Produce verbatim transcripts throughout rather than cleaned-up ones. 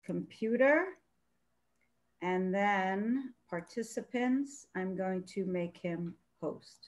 computer. And then participants, I'm going to make him host.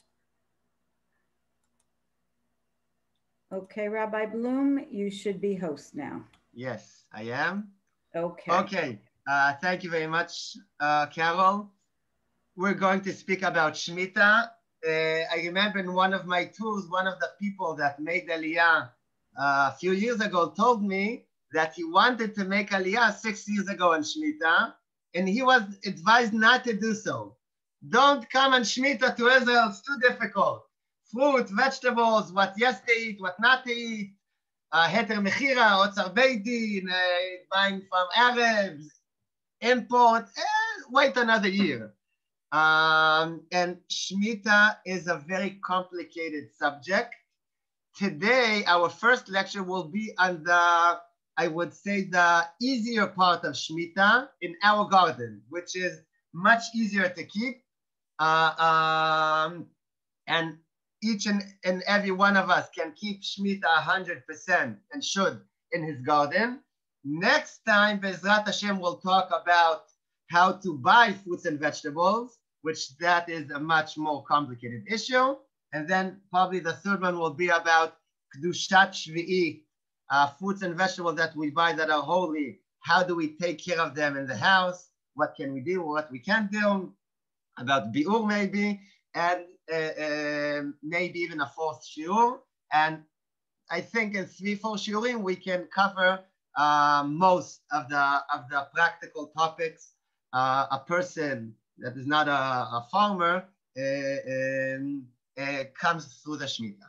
Okay, Rabbi Bloom, you should be host now. Yes, I am. Okay. Okay. Uh, thank you very much, uh, Carol. We're going to speak about Shmittah. Uh, I remember in one of my tours, one of the people that made Aliyah uh, a few years ago told me that he wanted to make Aliyah six years ago on Shmittah, and he was advised not to do so. Don't come on Shmittah to Israel, it's too difficult. Fruit, vegetables, what yes to eat, what not to eat, uh, heter mechira, otzar beidin, uh, buying from Arabs, import, eh, wait another year. Um, and Shmittah is a very complicated subject. Today, our first lecture will be on the, I would say, the easier part of Shmittah in our garden, which is much easier to keep. Uh, um, and each and, and every one of us can keep Shmittah one hundred percent and should in his garden. Next time, Bezrat Hashem will talk about how to buy fruits and vegetables, which that is a much more complicated issue. And then probably the third one will be about Kedushat Shvi'i, uh, fruits and vegetables that we buy that are holy. How do we take care of them in the house? What can we do? What we can't do? About Bi'ur maybe, and uh, uh, maybe even a fourth shiur. And I think in three, four shiurim, we can cover uh, most of the, of the practical topics. Uh, a person that is not a, a farmer uh, um, uh, comes through the Shmittah.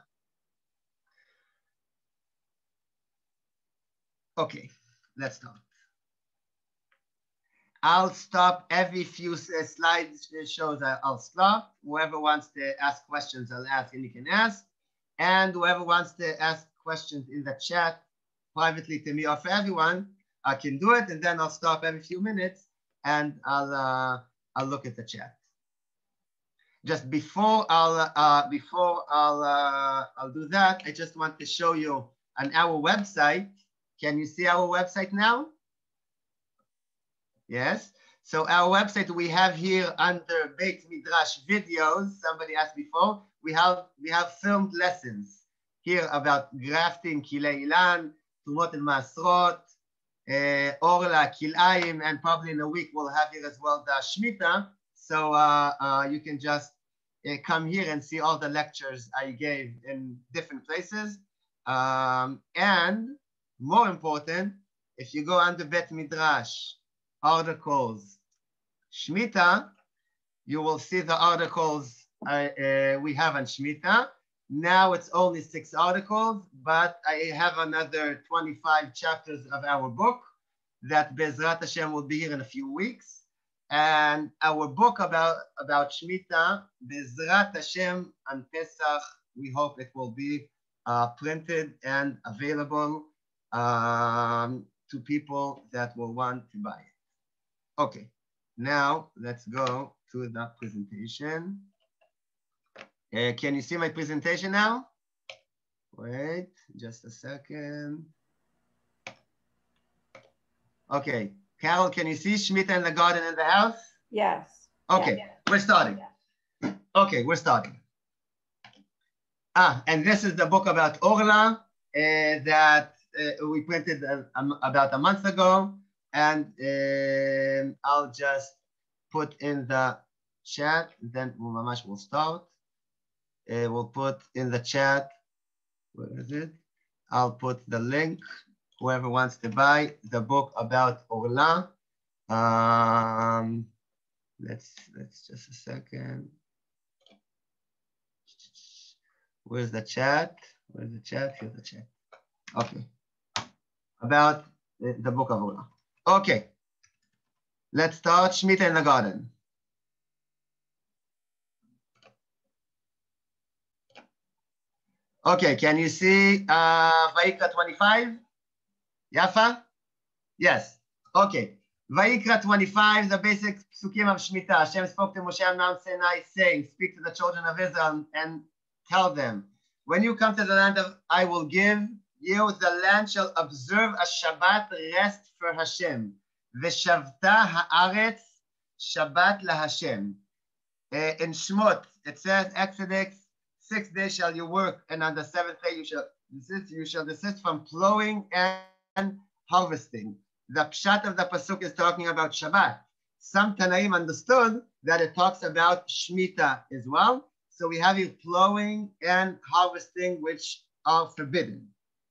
Okay, let's start. I'll stop every few uh, slides shows. I'll stop. Whoever wants to ask questions, I'll ask, and you can ask. And whoever wants to ask questions in the chat privately to me or for everyone, I can do it. And then I'll stop every few minutes and I'll uh, I'll look at the chat. Just before I'll uh, before I'll uh, I'll do that, I just want to show you on our website. Can you see our website now? Yes. So our website we have here under Beit Midrash videos. Somebody asked before. We have we have filmed lessons here about grafting, Kilei Ilan, Tumot and Masrot, uh, Orla, Kilayim, and probably in a week we'll have here as well the Shmittah. So uh, uh, you can just uh, come here and see all the lectures I gave in different places. Um, and more important, if you go under Bet Midrash, articles, Shmittah, you will see the articles uh, uh, we have on Shmittah. Now it's only six articles, but I have another twenty-five chapters of our book that Bezrat Hashem will be here in a few weeks. And our book about, about Shmittah, Bezrat Hashem on Pesach, we hope it will be uh, printed and available um, to people that will want to buy it. Okay, now let's go to the presentation. Uh, can you see my presentation now? Wait, just a second. Okay, Carol, can you see Shmittah in the garden in the house? Yes. Okay, yeah. we're starting. Yeah. Okay, we're starting. Ah, and this is the book about Orla uh, that uh, we printed uh, um, about a month ago. And uh, I'll just put in the chat, then Mamash will start. Uh, we'll put in the chat, where is it? I'll put the link, whoever wants to buy the book about Orla. Um, let's, let's just a second. Where's the chat? Where's the chat? Here's the chat. Okay. About the, the book of Orla. Okay. Let's start Shmittah in the garden. Okay, can you see uh, Vayikra twenty-five? Yafa? Yes. Okay. Vayikra twenty-five, the basic psukim of Shmittah. Hashem spoke to Moshe on Mount Sinai, saying, speak to the children of Israel and tell them, when you come to the land of I will give, you, the land, shall observe a Shabbat rest for Hashem. V'shavta haaretz Shabbat laHashem. Uh, in Shmot, it says, Exodus, six days shall you work, and on the seventh day you shall desist, you shall desist from plowing and harvesting. The pshat of the pasuk is talking about Shabbat. Some Tanaim understood that it talks about Shmittah as well. So we have here plowing and harvesting, which are forbidden.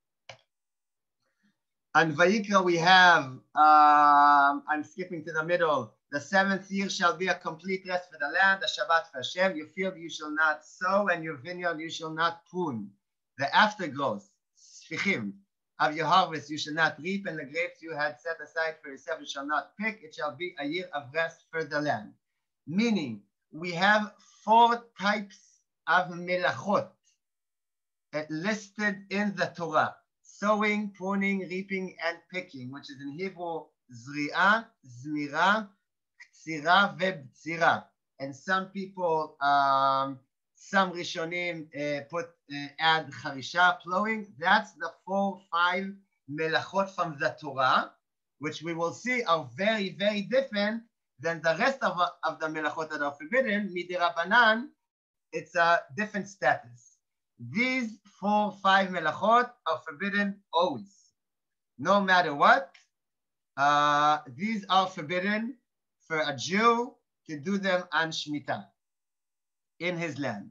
On Vayikra we have, um, I'm skipping to the middle, the seventh year shall be a complete rest for the land, a Shabbat for Hashem. Your field you shall not sow, and your vineyard you shall not prune. The aftergrowth, sfichim, of your harvest you shall not reap, and the grapes you had set aside for yourself you shall not pick. It shall be a year of rest for the land. Meaning, we have four types of melachot listed in the Torah: sowing, pruning, reaping, and picking, which is in Hebrew zri'ah, zmira, ktsira, vebtsira. And some people, um, some Rishonim uh, put uh, add charisha, plowing. That's the four, five melachot from the Torah, which we will see are very, very different than the rest of, of the melachot that are forbidden. Midirabanan, it's a different status. These four, five melachot are forbidden always, no matter what. Uh, these are forbidden for a Jew to do them on Shmittah in his land.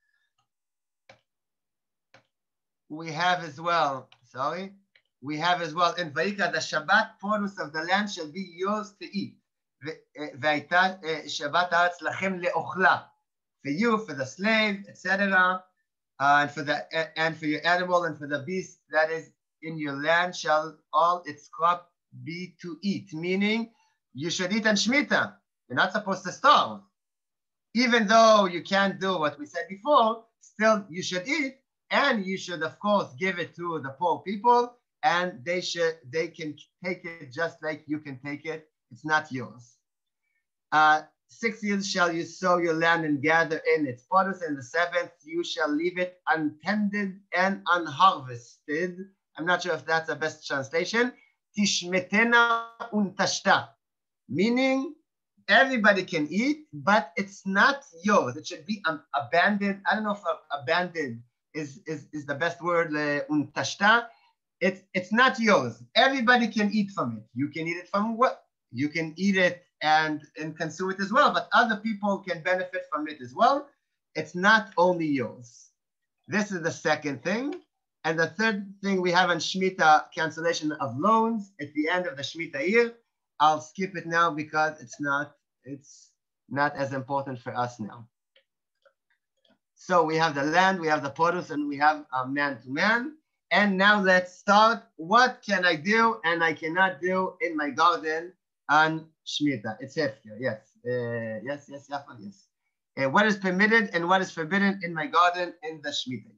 We have as well, sorry, we have as well in Vayikra, the Shabbat produce of the land shall be yours to eat. V'ayta Shabbat haaretz lachem le'ochla, for you, for the slave, et cetera, uh, and for the and for your animal and for the beast that is in your land shall all its crop be to eat. Meaning, you should eat on Shmittah. You're not supposed to starve. Even though you can't do what we said before, still you should eat, and you should, of course, give it to the poor people, and they should they can take it just like you can take it. It's not yours. Uh, six years shall you sow your land and gather in its produce, and the seventh you shall leave it untended and unharvested. I'm not sure if that's the best translation. Tishmetena untashta, meaning everybody can eat, but it's not yours. It should be um, abandoned. I don't know if uh, abandoned is, is, is the best word, untashta. It's, it's not yours. Everybody can eat from it. You can eat it from what? You can eat it and, and consume it as well, but other people can benefit from it as well. It's not only yours. This is the second thing. And the third thing we have on Shmittah, cancellation of loans at the end of the Shmittah year. I'll skip it now because it's not, it's not as important for us now. So we have the land, we have the produce, and we have a man to man. And now let's start. What can I do and I cannot do in my garden on Shmittah? It's hefker, yes. Uh, yes, yes, yes, yes. Uh, what is permitted and what is forbidden in my garden in the Shmittah?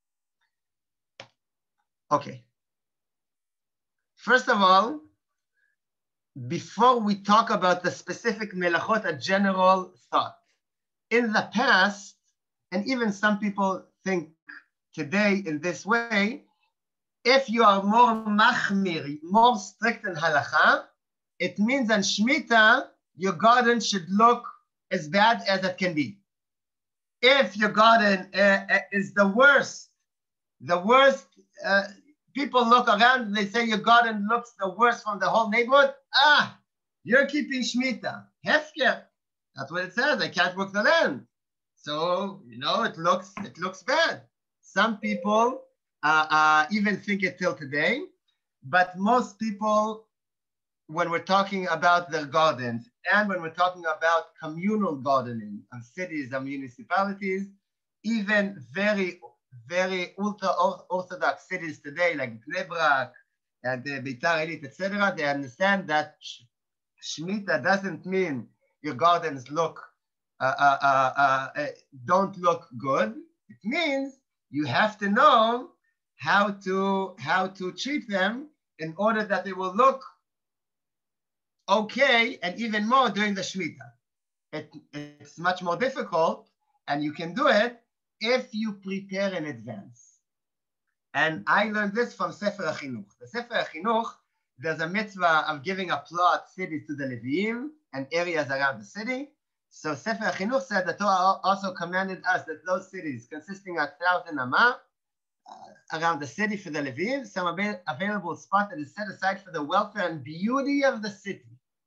Okay. First of all, before we talk about the specific melachot, a general thought. In the past, and even some people think today in this way, if you are more machmir, more strict in halacha, it means on Shmittah, your garden should look as bad as it can be. If your garden uh, is the worst, the worst, uh, people look around and they say your garden looks the worst from the whole neighborhood. Ah, you're keeping Shmittah. Hefker. That's what it says. I can't work the land. So, you know, it looks it looks bad. Some people uh, uh, even think it till today. But most people, when we're talking about their gardens and when we're talking about communal gardening of cities and municipalities, even very very ultra-Orthodox cities today, like Bnei Brak and uh, Beitar Elit, et cetera, they understand that Shmittah doesn't mean your gardens look, uh, uh, uh, uh, don't look good. It means you have to know how to, how to treat them in order that they will look okay, and even more during the Shmittah. It, it's much more difficult, and you can do it if you prepare in advance. And I learned this from Sefer HaChinuch. The Sefer HaChinuch, there's a mitzvah of giving a plot cities to the Leviim and areas around the city. So Sefer HaChinuch said the Torah also commanded us that those cities consisting of thousand amah uh, around the city for the Leviim, some av- available spot that is set aside for the welfare and beauty of the city.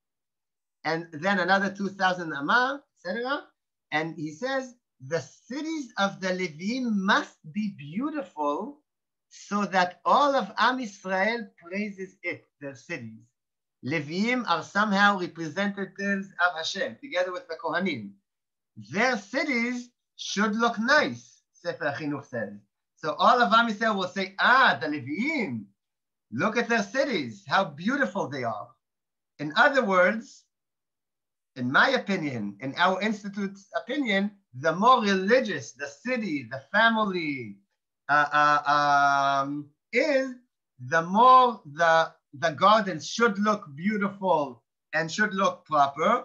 And then another two thousand amah, et cetera. And he says, the cities of the Leviim must be beautiful so that all of Am Yisrael praises it, their cities. Leviim are somehow representatives of Hashem, together with the Kohanim. Their cities should look nice, Sefer HaChinuch says. So all of Am Yisrael will say, ah, the Leviim, look at their cities, how beautiful they are. In other words, in my opinion, in our institute's opinion, the more religious the city, the family uh, uh, um, is, the more the, the gardens should look beautiful and should look proper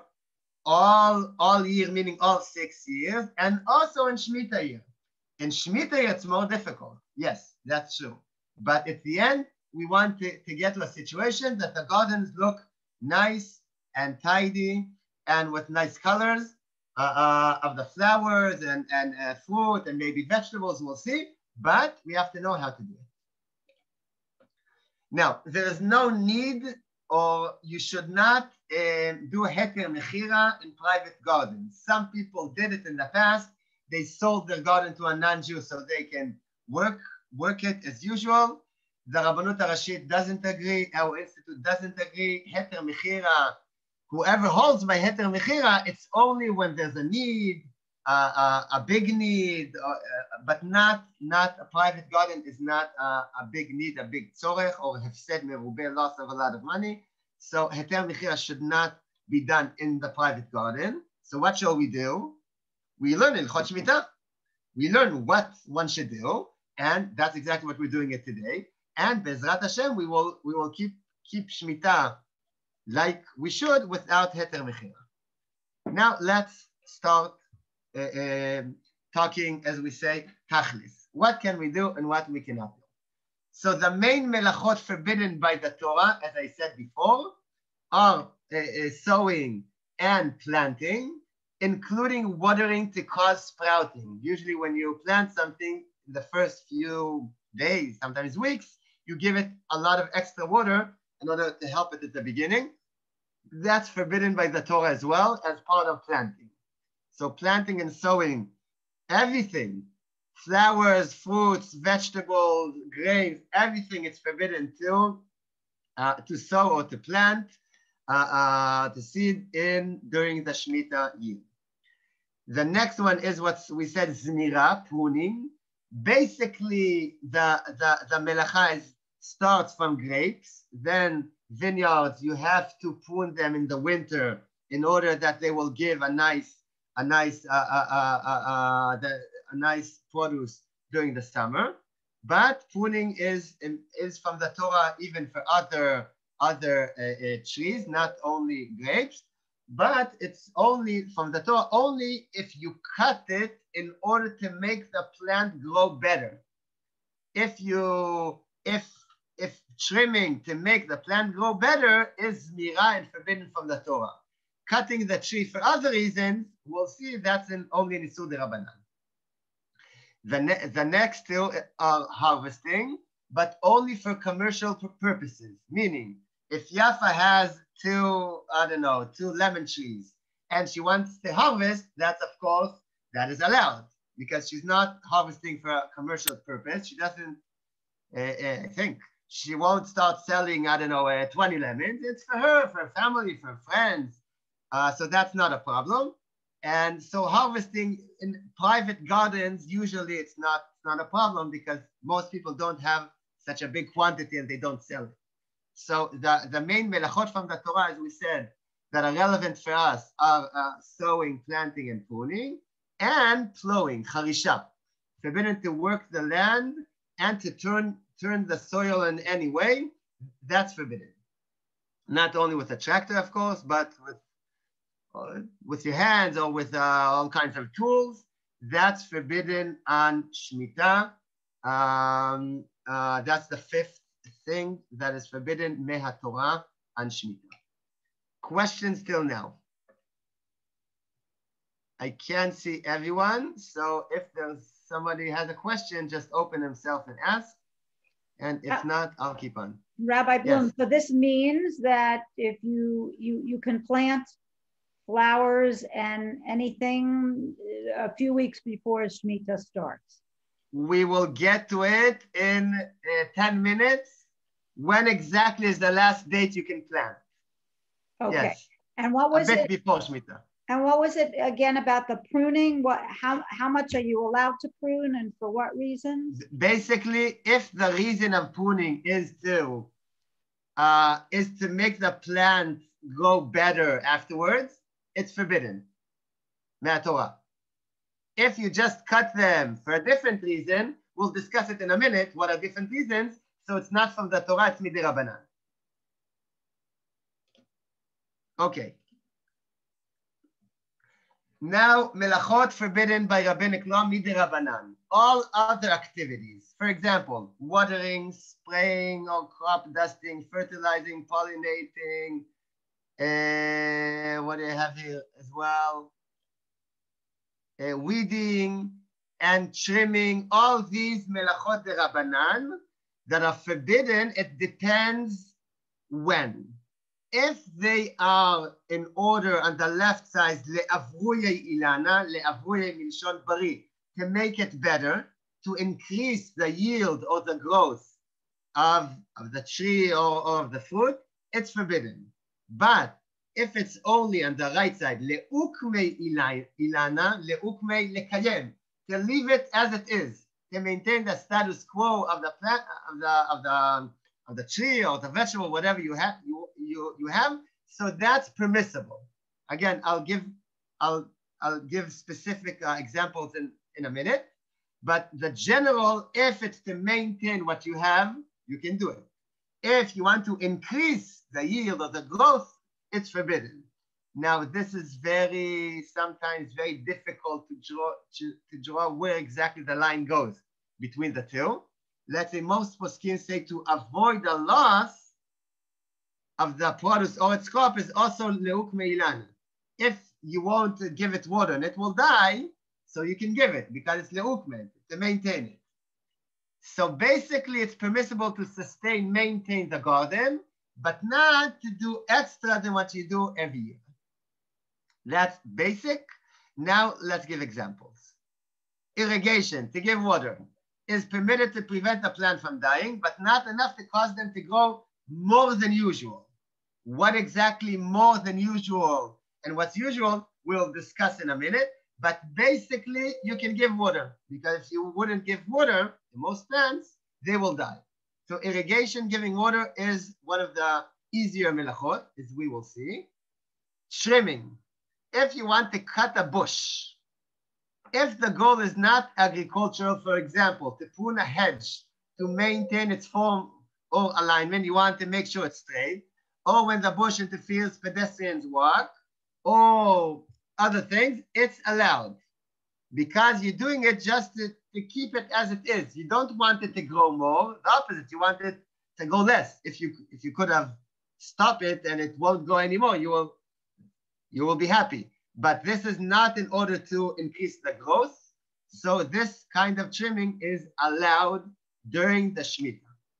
all, all year, meaning all six years, and also in Shmittah year. In Shmittah year, it's more difficult. Yes, that's true. But at the end, we want to, to get to a situation that the gardens look nice and tidy and with nice colors uh, uh, of the flowers and, and uh, fruit and maybe vegetables, we'll see. But we have to know how to do it. Now, there is no need, or you should not uh, do heter mechira in private gardens. Some people did it in the past. They sold their garden to a non-Jew so they can work, work it as usual. The Rabbanut HaRashit doesn't agree. Our institute doesn't agree. Heter mechira, whoever holds by heter mechira, it's only when there's a need, uh, uh, a big need, uh, uh, but not, not a private garden is not uh, a big need, a big tzorech, or hefsed merubeh, loss of a lot of money. So heter mechira should not be done in the private garden. So what shall we do? We learn in Chot Shmittah. We learn what one should do, and that's exactly what we're doing it today. And Bezrat Hashem, we will we will keep keep Shmittah like we should without heter mechira. Now let's start uh, uh, talking, as we say, tachlis. What can we do and what we cannot do? So the main melachot forbidden by the Torah, as I said before, are uh, uh, sowing and planting, including watering to cause sprouting. Usually when you plant something in the first few days, sometimes weeks, you give it a lot of extra water in order to help it at the beginning. That's forbidden by the Torah as well as part of planting. So planting and sowing, everything, flowers, fruits, vegetables, grains, everything is forbidden to, uh, to sow or to plant, uh, uh, to seed in during the Shemitah year. The next one is what we said, zmira, pruning. Basically, the, the, the melacha is, starts from grapes, then vineyards, you have to prune them in the winter in order that they will give a nice, a nice, uh, uh, uh, uh, uh, the, a nice produce during the summer. But pruning is, is from the Torah even for other, other uh, uh, trees, not only grapes. But it's only from the Torah only if you cut it in order to make the plant grow better. If you, if, if trimming to make the plant grow better is mira and forbidden from the Torah. Cutting the tree for other reasons, we'll see that's in only in Isur D'Rabbanan. The, ne the next two are harvesting, but only for commercial purposes, meaning if Yafa has two, I don't know, two lemon trees, and she wants to harvest, that's of course, that is allowed, because she's not harvesting for a commercial purpose. She doesn't, uh, uh, think, she won't start selling, I don't know, uh, twenty lemons. It's for her, for her family, for her friends. Uh, so that's not a problem. And so harvesting in private gardens, usually it's not, it's not a problem because most people don't have such a big quantity and they don't sell it. So the, the main melachot from the Torah, as we said, that are relevant for us are uh, sowing, planting, and pruning, and plowing, charisha. Forbidden to work the land and to turn, turn the soil in any way, that's forbidden. Not only with a tractor, of course, but with, uh, with your hands or with uh, all kinds of tools. That's forbidden on Shmittah. Um, Uh, that's the fifth thing that is forbidden, meha Torah and Shmittah. Questions till now? I can't see everyone, so if there's somebody has a question, just open himself and ask. And if Uh, not, I'll keep on. Rabbi Bloom, Yes. so this means that if you you you can plant flowers and anything a few weeks before Shmittah starts. We will get to it in uh, ten minutes. When exactly is the last date you can plant? Okay. Yes. And what was a bit it before Shmittah. And what was it again about the pruning? What how how much are you allowed to prune and for what reasons? Basically, if the reason of pruning is to uh, is to make the plant grow better afterwards, it's forbidden. Torah. If you just cut them for a different reason, we'll discuss it in a minute, what are different reasons, so it's not from the Torah, it's midirabanan. Okay. Now, melachot forbidden by rabbinic law, midirabanan. All other activities, for example, watering, spraying or crop dusting, fertilizing, pollinating, uh, what do I have here as well? Uh, weeding and trimming, all these melachot de rabbanan that are forbidden, it depends when. If they are in order on the left side, le'avruye ilana, le'avruye milshon bari, to make it better, to increase the yield or the growth of, of the tree or, or of the fruit, it's forbidden. But if it's only on the right side, le'ukme ilana, le'ukme lekayem, to leave it as it is, to maintain the status quo of the plant, of the of the of the tree or the vegetable, whatever you have, you you you have. So that's permissible. Again, I'll give I'll I'll give specific uh, examples in in a minute. But the general, if it's to maintain what you have, you can do it. If you want to increase the yield or the growth, it's forbidden. Now, this is very, sometimes very difficult to draw, to, to draw where exactly the line goes between the two. Let's say most poskim say to avoid the loss of the produce or its crop is also leuk meilan. If you won't give it water and it will die, so you can give it because it's leukme, to maintain it. So basically it's permissible to sustain, maintain the garden, but not to do extra than what you do every year. That's basic. Now let's give examples. Irrigation, to give water, is permitted to prevent the plant from dying, but not enough to cause them to grow more than usual. What exactly more than usual and what's usual, we'll discuss in a minute. But basically, you can give water, because if you wouldn't give water to most plants, they will die. So irrigation, giving water, is one of the easier melachot, as we will see. Trimming. If you want to cut a bush, if the goal is not agricultural, for example, to prune a hedge to maintain its form or alignment, you want to make sure it's straight, or when the bush interferes, pedestrians walk, or other things, it's allowed. Because you're doing it just to, to keep it as it is. You don't want it to grow more. The opposite, you want it to go less. If you if you could have stopped it and it won't go anymore, you will you will be happy. But this is not in order to increase the growth. So this kind of trimming is allowed during the Shmittah.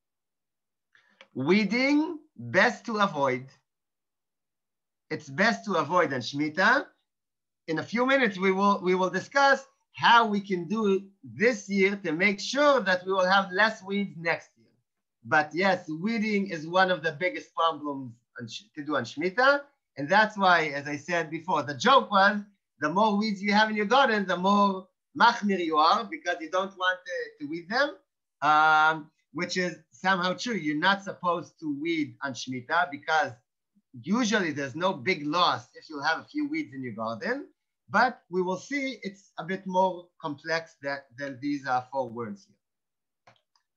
Weeding, best to avoid. It's best to avoid on Shmittah. In a few minutes, we will, we will discuss how we can do it this year to make sure that we will have less weeds next year. But yes, weeding is one of the biggest problems to do on Shmittah. And that's why, as I said before, the joke was, the more weeds you have in your garden, the more machmir you are, because you don't want to, to weed them, um, which is somehow true. You're not supposed to weed on Shmittah, because usually there's no big loss if you have a few weeds in your garden. But we will see it's a bit more complex that, than these are four words here.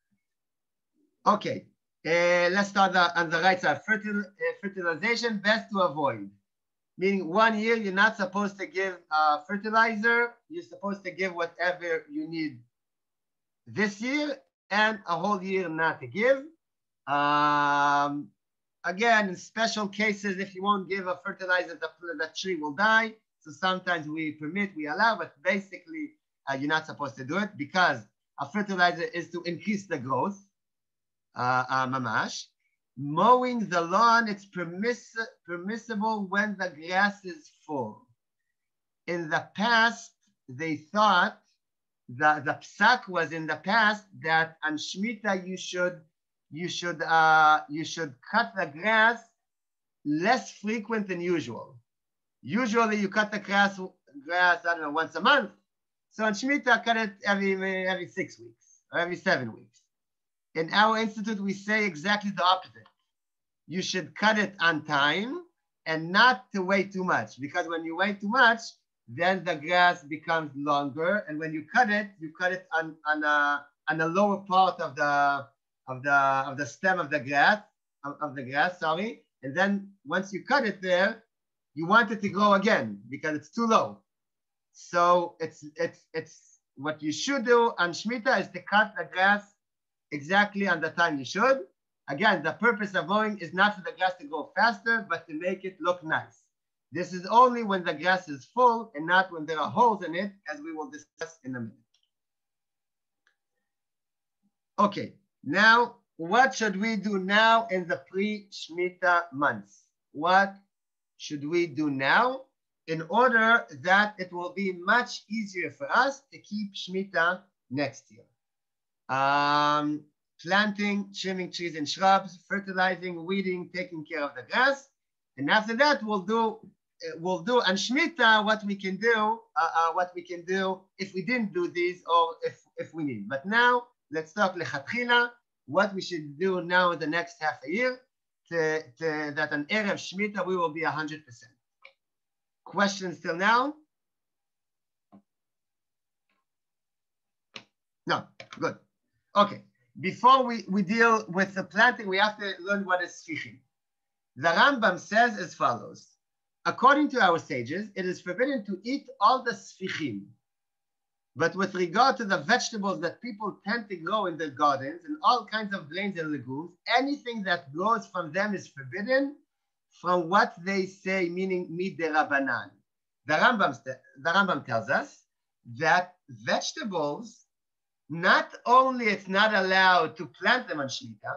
Okay. Uh, let's start on the right side. Fertil, uh, fertilization, best to avoid. Meaning one year you're not supposed to give uh, fertilizer. You're supposed to give whatever you need this year. and a whole year not to give. Um, again, in special cases, if you won't give a fertilizer, the, the tree will die. So sometimes we permit, we allow, but basically uh, you're not supposed to do it because a fertilizer is to increase the growth, uh, uh, mamash. Mowing the lawn, it's permiss permissible when the grass is full. In the past, they thought the, the psak was in the past that on Shmittah you should you should uh, you should cut the grass less frequent than usual. Usually you cut the grass grass I don't know once a month. So on Shmittah cut it every every six weeks or every seven weeks. In our institute we say exactly the opposite. You should cut it on time and not to wait too much, because when you wait too much, then the grass becomes longer, and when you cut it, you cut it on on a on a lower part of the of the of the stem of the grass of, of the grass. Sorry, and then once you cut it there, you want it to grow again because it's too low. So it's it's it's what you should do on Shmittah is to cut the grass exactly on the time you should. Again, the purpose of mowing is not for the grass to grow faster, but to make it look nice. This is only when the grass is full and not when there are holes in it, as we will discuss in a minute. Okay, now what should we do now in the pre-Shmittah months? What should we do now in order that it will be much easier for us to keep Shmittah next year? Um, planting, trimming trees and shrubs, fertilizing, weeding, taking care of the grass. And after that, we'll do we'll do on Shmittah what we can do, uh, uh, what we can do if we didn't do these or if, if we need. But now, let's talk lechatchila, what we should do now in the next half a year, to, to, that on Erev Shmittah we will be one hundred percent. Questions till now? No, good. Okay, before we, we deal with the planting, we have to learn what is sfichim. The Rambam says as follows. According to our sages, it is forbidden to eat all the sfichim. But with regard to the vegetables that people tend to grow in their gardens and all kinds of grains and legumes, anything that grows from them is forbidden from what they say, meaning mid derabanan. The Rambam, the Rambam tells us that vegetables, not only it's not allowed to plant them on Shmittah.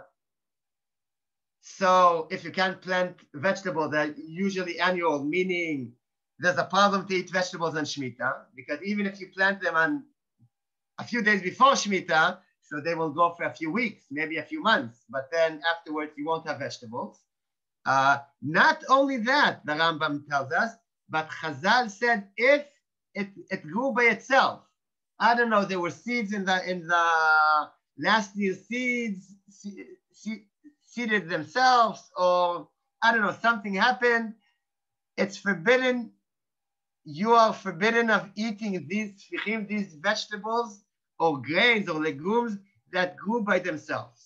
So if you can't plant vegetables, they're usually annual, meaning there's a problem to eat vegetables on Shmittah, because even if you plant them on a few days before Shmittah, so they will go for a few weeks, maybe a few months, but then afterwards you won't have vegetables. Uh, not only that, the Rambam tells us, but Chazal said if it, it grew by itself, I don't know, there were seeds in the in the last year's seeds, se, se, seeded themselves, or I don't know, something happened. It's forbidden. You are forbidden of eating these sfichim, these vegetables or grains or legumes that grew by themselves.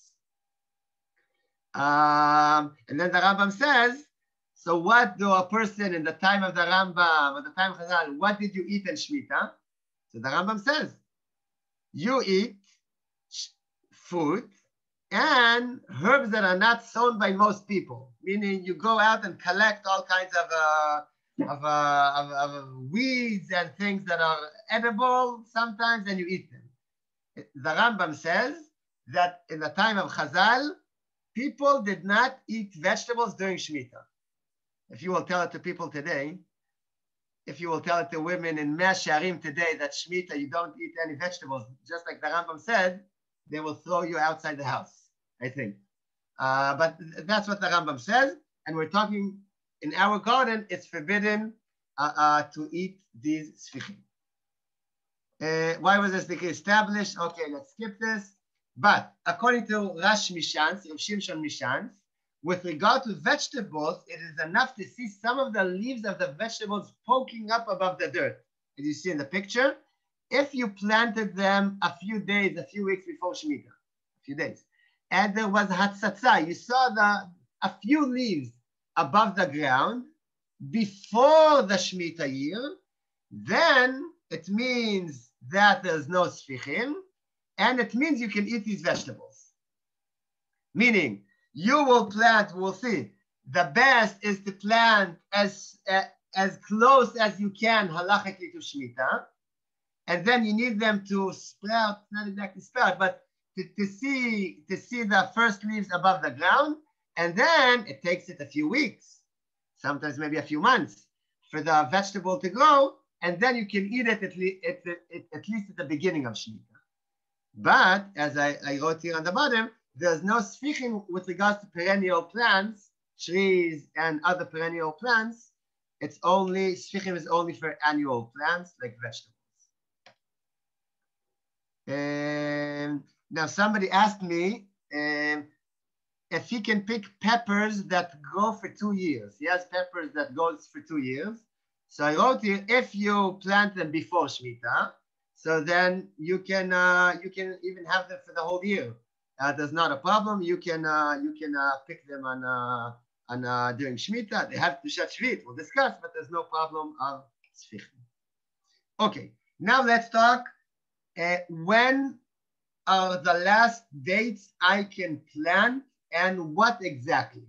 Um, and then the Rambam says, so what do a person in the time of the Rambam, or the time of Chazal, what did you eat in Shmittah? So the Rambam says, you eat food and herbs that are not sown by most people, meaning you go out and collect all kinds of, uh, of, uh, of, of weeds and things that are edible sometimes, and you eat them. The Rambam says that in the time of Chazal, people did not eat vegetables during Shmittah. If you will tell it to people today, if you will tell it to women in Mea Shearim today that Shmittah, you don't eat any vegetables, just like the Rambam said, they will throw you outside the house, I think. Uh, but that's what the Rambam says. And we're talking, in our garden, it's forbidden uh, uh, to eat these sfichim. Uh, why was this decree established? Okay, let's skip this. But according to Rash Mishans, Shimshon Mishans, with regard to vegetables, it is enough to see some of the leaves of the vegetables poking up above the dirt. As you see in the picture, if you planted them a few days, a few weeks before Shmittah, a few days, and there was hatzatza, you saw the a few leaves above the ground before the Shmittah year, then it means that there's no sfichim. And it means you can eat these vegetables. Meaning, you will plant, we'll see, the best is to plant as, uh, as close as you can halachically to Shmittah. And then you need them to sprout, not exactly sprout, but to, to, see, to see the first leaves above the ground. And then it takes it a few weeks, sometimes maybe a few months, for the vegetable to grow. And then you can eat it at, le at, at, at least at the beginning of Shmittah. But as I, I wrote here on the bottom, there's no sfichim with regards to perennial plants, trees and other perennial plants. It's only, sfichim is only for annual plants like vegetables. Um, now somebody asked me um, if he can pick peppers that grow for two years. He has peppers that goes for two years. So I wrote here, if you plant them before Shmittah, so then you can uh, you can even have them for the whole year. Uh, there's not a problem. You can uh, you can uh, pick them on uh, on uh, during Shmittah. They have to shut Shvit. We'll discuss, but there's no problem of sfichim. Okay, now let's talk. Uh, when are the last dates I can plant and what exactly?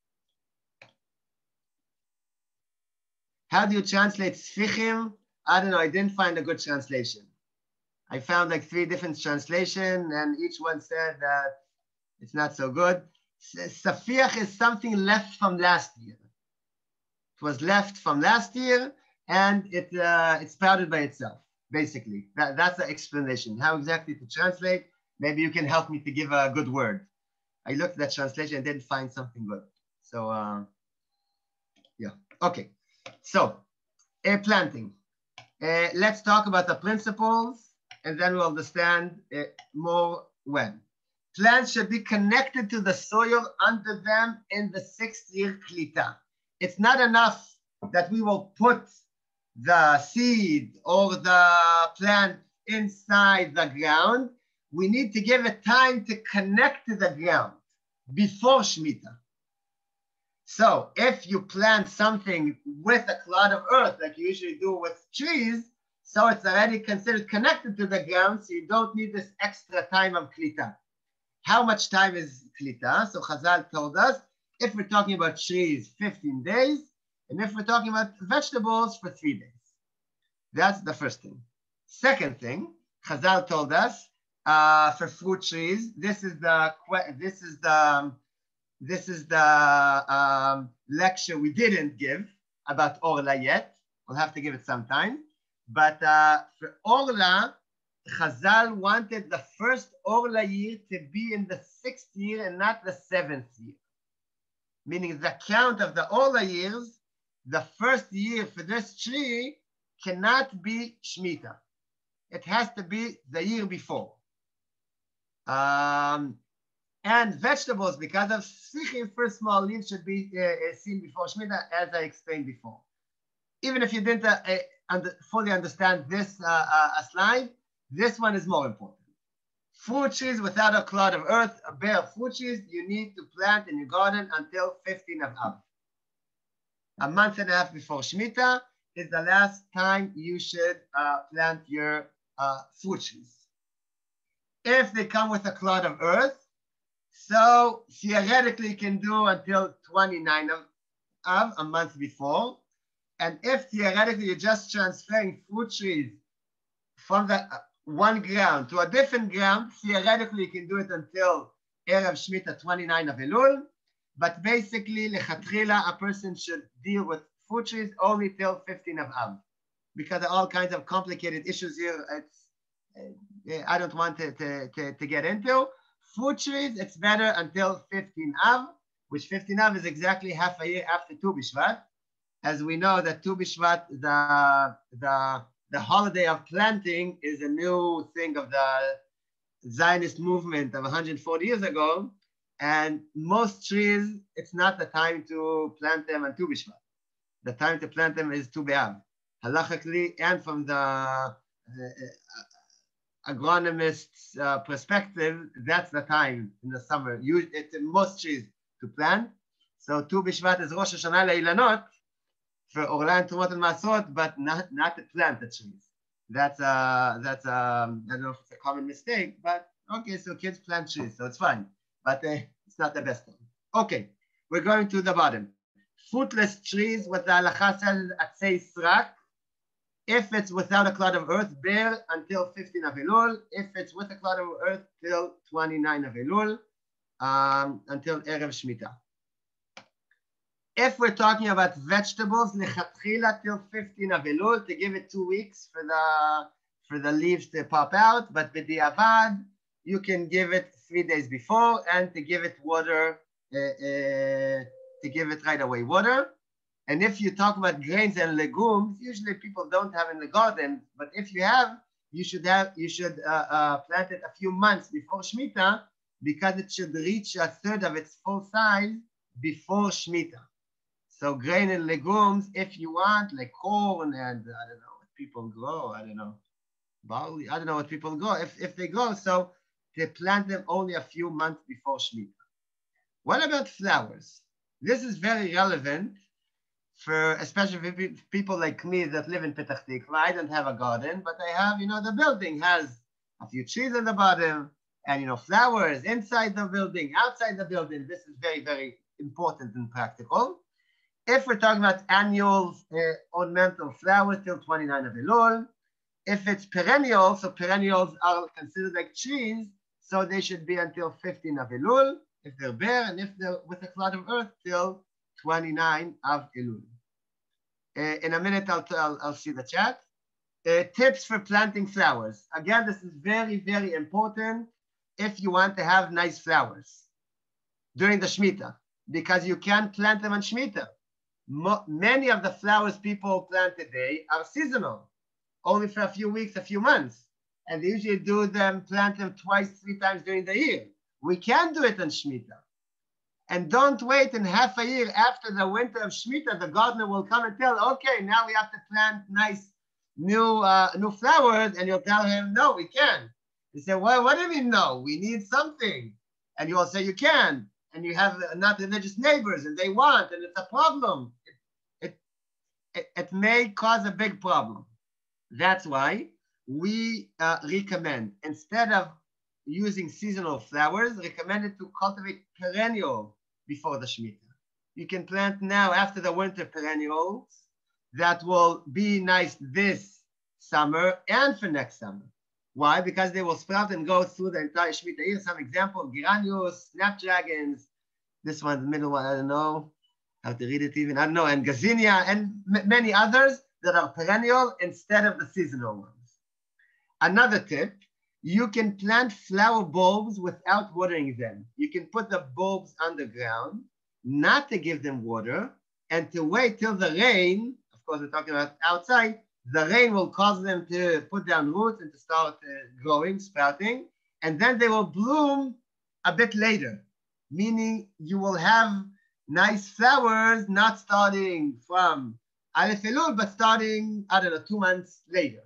How do you translate sfichim? I don't know. I didn't find a good translation. I found like three different translations, and each one said that it's not so good. Safiach is something left from last year. It was left from last year, and it uh, it sprouted by itself. Basically, that, that's the explanation. How exactly to translate? Maybe you can help me to give a good word. I looked at that translation and didn't find something good. So uh, yeah, okay. So uh, planting. Uh, let's talk about the principles, and then we'll understand uh, more when. Plants should be connected to the soil under them in the sixth year klita. It's not enough that we will put the seed or the plant inside the ground. We need to give it time to connect to the ground before Shmittah. So if you plant something with a clod of earth, like you usually do with trees, so it's already considered connected to the ground, so you don't need this extra time of klita. How much time is klita? So Chazal told us, if we're talking about trees, fifteen days, and if we're talking about vegetables, for three days. That's the first thing. Second thing, Chazal told us, uh, for fruit trees, this is the this is the this is the um, lecture we didn't give about Orla yet. We'll have to give it some time. But uh, for Orla, Chazal wanted the first Orla year to be in the sixth year and not the seventh year. Meaning the count of the Orla years, the first year for this tree cannot be Shmittah. It has to be the year before. Um, and vegetables, because of Sfichim, first small leaves should be uh, seen before Shmittah, as I explained before. Even if you didn't uh, uh, under, fully understand this uh, uh, slide, this one is more important. Fruit trees without a clod of earth, bare fruit trees, you need to plant in your garden until fifteenth of Av. A month and a half before Shmittah is the last time you should uh, plant your uh, fruit trees. If they come with a clod of earth, so theoretically you can do until twenty-ninth of Av, a month before. And if theoretically you're just transferring fruit trees from the uh, one ground to a different ground, theoretically you can do it until Erev Shmittah, twenty-ninth of Elul. But basically, lechatchila, a person should deal with fruit trees only till fifteenth of Av, because there are all kinds of complicated issues here. It's, uh, I don't want to, to, to, to get into. Fruit trees, it's better until fifteenth Av, which fifteenth Av is exactly half a year after Tu B'Shvat. As we know that Tu B'Shvat, the, the, the holiday of planting, is a new thing of the Zionist movement of one hundred forty years ago. And most trees, it's not the time to plant them on Tu B'Shvat. The time to plant them is Tu B'Av. Halachically, and from the uh, agronomist's uh, perspective, that's the time in the summer. You, it's in most trees to plant. So Tu B'Shvat is Rosh Hashanah Le'ilanot for Orla and Tumot and Masot, but not, not to plant the trees. That's uh that's um I don't know if it's a common mistake, but okay, so kids plant trees, so it's fine, but uh, it's not the best one. Okay, we're going to the bottom. Fruitless trees with the halacha says atzei srak. If it's without a cloud of earth, bear until fifteen of Elul. If it's with a cloud of earth, till twenty-nine of Elul, um, until Erev Shmittah. If we're talking about vegetables, lechatchila till fifteen of Elul, to give it two weeks for the for the leaves to pop out. But b'diavad, you can give it three days before, and to give it water, uh, uh, to give it right away water. And if you talk about grains and legumes, usually people don't have in the garden. But if you have, you should have you should uh, uh, plant it a few months before Shmittah, because it should reach a third of its full size before Shmittah. So grain and legumes, if you want, like corn and I don't know what people grow, I don't know, barley, I don't know what people grow, if, if they grow, so they plant them only a few months before Shmittah. What about flowers? This is very relevant for, especially for people like me that live in Petach Tikva. I don't have a garden, but I have, you know, the building has a few trees at the bottom and, you know, flowers inside the building, outside the building. This is very, very important and practical. If we're talking about annual uh, ornamental flowers till twenty-nine of Elul, if it's perennial, so perennials are considered like trees, so they should be until fifteen of Elul, if they're bare, and if they're with a cloud of earth, till twenty-nine of Elul. Uh, in a minute, I'll, I'll, I'll see the chat. Uh, tips for planting flowers. Again, this is very, very important if you want to have nice flowers during the Shmittah, because you can't plant them on Shmittah. Mo many of the flowers people plant today are seasonal, only for a few weeks, a few months. And they usually do them, plant them twice, three times during the year. We can do it on Shmittah. And don't wait in half a year after the winter of Shmittah, the gardener will come and tell, okay, now we have to plant nice new uh, new flowers. And you'll tell him, no, we can't. He said, well, what do you mean no? We need something. And you will say, you can. And you have not religious neighbors and they want, and it's a problem. It, it, it, it may cause a big problem. That's why we uh, recommend, instead of using seasonal flowers, recommended to cultivate perennial before the Shmittah. You can plant now after the winter perennials that will be nice this summer and for next summer. Why? Because they will sprout and go through the entire Shmittah. Here's some example: geraniums, snapdragons. This one, the middle one, I don't know how to read it even. I don't know, and gazania, and many others that are perennial instead of the seasonal ones. Another tip: you can plant flower bulbs without watering them. You can put the bulbs underground, not to give them water, and to wait till the rain. Of course, we're talking about outside. The rain will cause them to put down roots and to start uh, growing, sprouting, and then they will bloom a bit later, meaning you will have nice flowers, not starting from Aleph Elul, but starting, I don't know, two months later.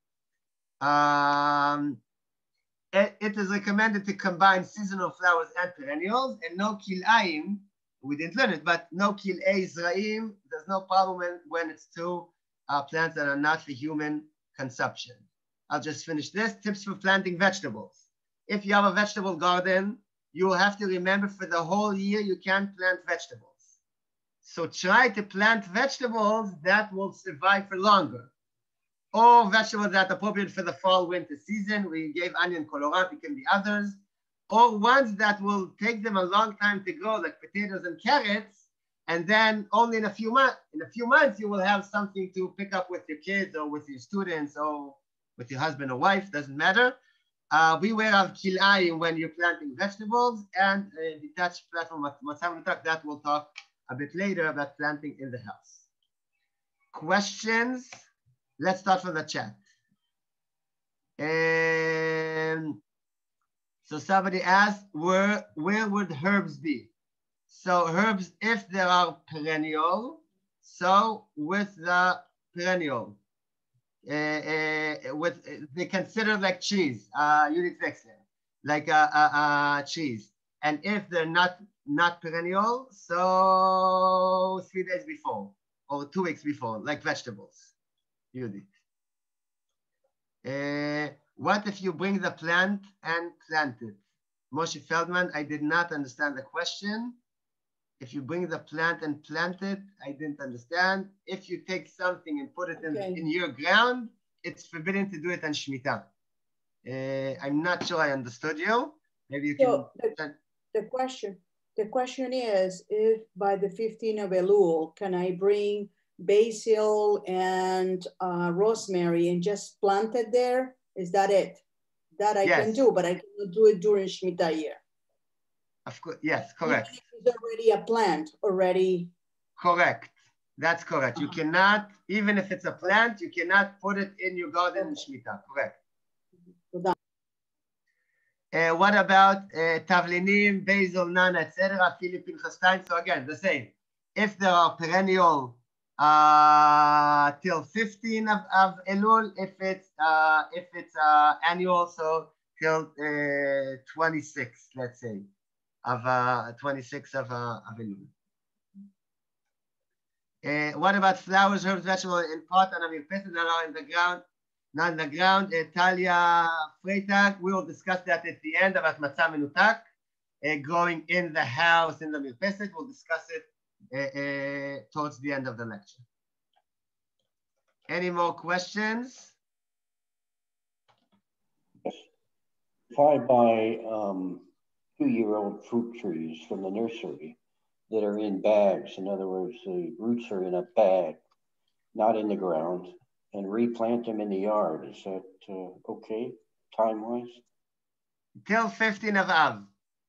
Um, it, it is recommended to combine seasonal flowers and perennials, and no kil'aim, we didn't learn it, but no kil'ei zra'im, there's no problem when, when it's two Uh, plants that are not for human consumption. I'll just finish this. Tips for planting vegetables. If you have a vegetable garden, you will have to remember for the whole year you can't plant vegetables. So try to plant vegetables that will survive for longer. Or vegetables that are appropriate for the fall winter season. We gave onion, kohlrabi, it can be others. Or ones that will take them a long time to grow, like potatoes and carrots. And then only in a few months, in a few months, you will have something to pick up with your kids or with your students or with your husband or wife, doesn't matter. Uh, beware of kil'ayim when you're planting vegetables, and a detached platform, that we'll talk a bit later about planting in the house. Questions? Let's start from the chat. And so somebody asked, where, where would herbs be? So herbs, if they are perennial, so with the perennial, uh, uh, with they consider like cheese, uh, like a, a, a cheese. And if they're not not perennial, so three days before or two weeks before, like vegetables. Judith. Uh, what if you bring the plant and plant it? Moshe Feldman, I did not understand the question. If you bring the plant and plant it, I didn't understand. If you take something and put it in, Okay. in your ground, it's forbidden to do it on Shmittah. Uh, I'm not sure I understood you. Maybe you So can. the, the question, the question is, if by the fifteenth of Elul, can I bring basil and uh, rosemary and just plant it there? Is that it? That I Yes. can do, but I cannot do it during Shmittah year. Of course, yes, correct. Even if it's already a plant, already. Correct. That's correct. You Uh-huh. cannot, even if it's a plant, you cannot put it in your garden Okay. in Shmittah. Correct. So that, Uh, what about uh, tavlinim, basil, nana, et cetera, Philippine chastain? So again, the same. If there are perennial uh, till fifteen of, of Elul, if it's uh, if it's uh, annual, so till uh, twenty-six, let's say, of uh, twenty-six of, uh, of Elul. Uh, what about flowers, herbs, vegetables in pot and mirpesset that are in the ground? Not in the ground. Uh, Talia Freitag, we will discuss that at the end about matzah menutak, uh, growing in the house in the mirpesset. We'll discuss it uh, uh, towards the end of the lecture. Any more questions? If I buy um, two-year-old fruit trees from the nursery that are in bags, in other words, the roots are in a bag, not in the ground, and replant them in the yard, is that uh, okay, time-wise? Till fifteen of Av.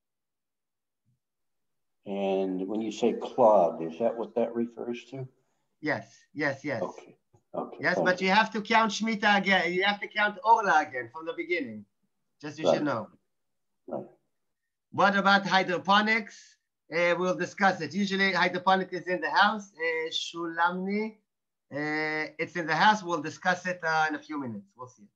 And when you say clod, is that what that refers to? Yes, yes, yes. Okay. Okay. Yes, but you have to count Shmittah again. You have to count Orla again from the beginning. Just you Right. should know. Right. What about hydroponics? Uh, we'll discuss it. Usually hydroponics is in the house. Uh, Shulamni, uh, it's in the house. We'll discuss it uh, in a few minutes. We'll see.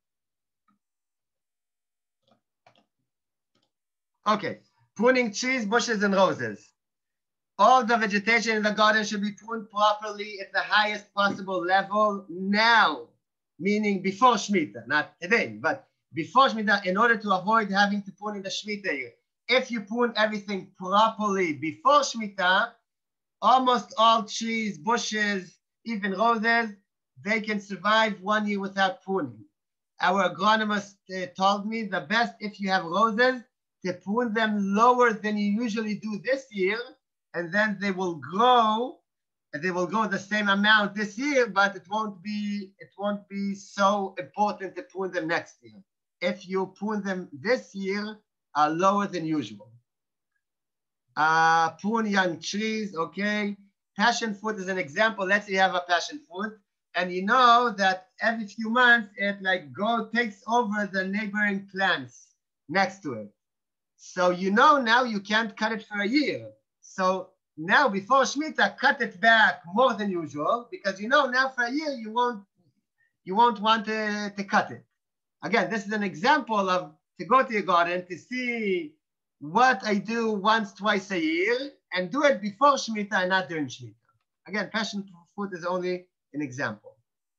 Okay, pruning trees, bushes, and roses. All the vegetation in the garden should be pruned properly at the highest possible level now, meaning before Shmittah, not today, but before Shmittah, in order to avoid having to prune in the Shmittah year. If you prune everything properly before Shmittah, almost all trees, bushes, even roses, they can survive one year without pruning. Our agronomist uh, told me the best, if you have roses, to prune them lower than you usually do this year, and then they will grow, and they will grow the same amount this year, but it won't be, it won't be so important to prune them next year. If you prune them this year, are lower than usual. Uh, prune young trees, okay. Passion fruit is an example. Let's say you have a passion fruit, and you know that every few months it like go takes over the neighboring plants next to it. So you know now you can't cut it for a year. So now before Shmittah, cut it back more than usual, because you know now for a year you won't you won't want to, to cut it. Again, this is an example of to go to your garden to see what I do once, twice a year, and do it before Shmittah and not during Shmittah. Again, passion fruit is only an example.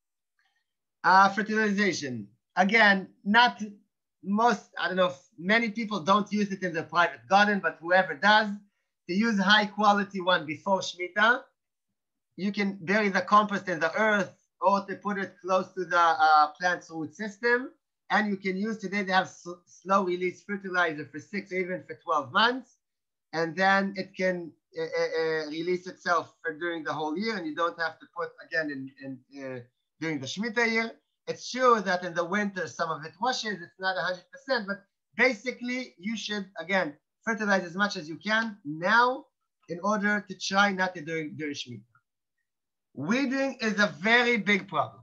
Uh, fertilization. Again, not most, I don't know, if many people don't use it in their private garden, but whoever does, to use high quality one before Shmittah. You can bury the compost in the earth or to put it close to the uh, plant's root system. And you can use, today they have slow release fertilizer for six or even for twelve months. And then it can uh, uh, release itself for during the whole year, and you don't have to put again in, in uh, during the Shmittah year. It's true that in the winter, some of it washes, it's not one hundred percent, but basically you should, again, fertilize as much as you can now in order to try not to do during Shmittah. Weeding is a very big problem.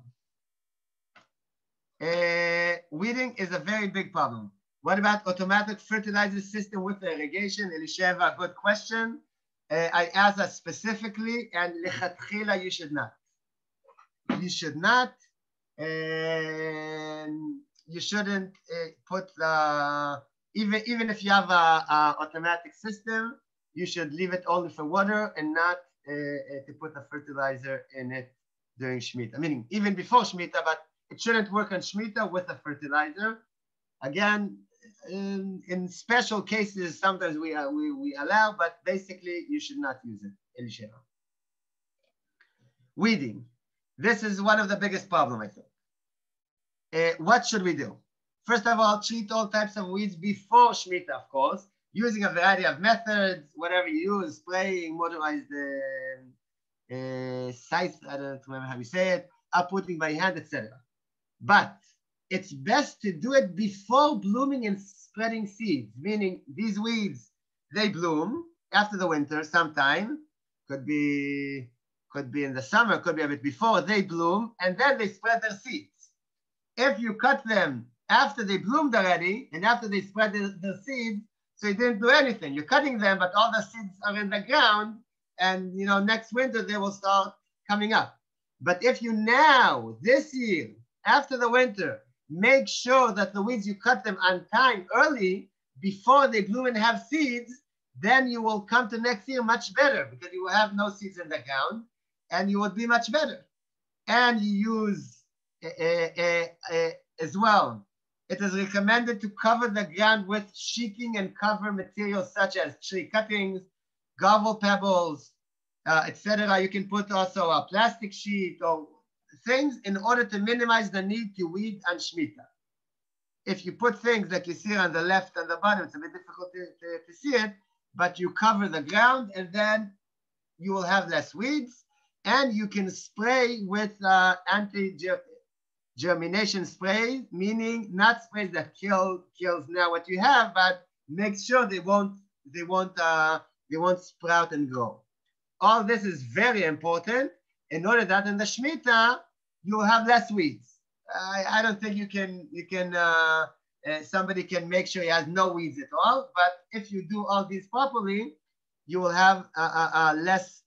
Uh, weeding is a very big problem. What about automatic fertilizer system with irrigation? Elisheva, good question. Uh, I asked that specifically, and lechatchila, you should not. You should not. And you shouldn't uh, put the, even, even if you have a, a automatic system, you should leave it only for water and not uh, uh, to put a fertilizer in it during Shmittah. Meaning even before Shmittah, but It shouldn't work on Shmittah with a fertilizer. Again, in, in special cases, sometimes we, uh, we, we allow, but basically you should not use it. Elisheva. Weeding. This is one of the biggest problems, I think. Uh, what should we do? First of all, treat all types of weeds before Shmittah, of course, using a variety of methods, whatever you use, spraying, motorized uh, uh, scythe, I don't remember how you say it, uprooting by hand, et cetera. But it's best to do it before blooming and spreading seeds, meaning these weeds, they bloom after the winter sometime, could be, could be in the summer, could be a bit before, they bloom, and then they spread their seeds. If you cut them after they bloomed already and after they spread the, the seeds, so you didn't do anything. You're cutting them, but all the seeds are in the ground, and you know next winter they will start coming up. But if you now, this year, after the winter, make sure that the weeds you cut them on time early before they bloom and have seeds, then you will come to next year much better because you will have no seeds in the ground and you will be much better. And you use uh, uh, uh, as well, it is recommended to cover the ground with sheeting and cover materials such as tree cuttings, gravel pebbles, uh, et cetera. You can put also a plastic sheet or things in order to minimize the need to weed on Shmittah. If you put things like you see on the left and the bottom, it's a bit difficult to, to, to see it, but you cover the ground and then you will have less weeds, and you can spray with uh, anti-germination spray, meaning not sprays that kill kills now what you have, but make sure they won't they won't uh, they won't sprout and grow. All this is very important in order that in the Shmittah you will have less weeds. I, I don't think you can you can uh, uh, somebody can make sure he has no weeds at all, but if you do all these properly, you will have uh, uh, uh, less.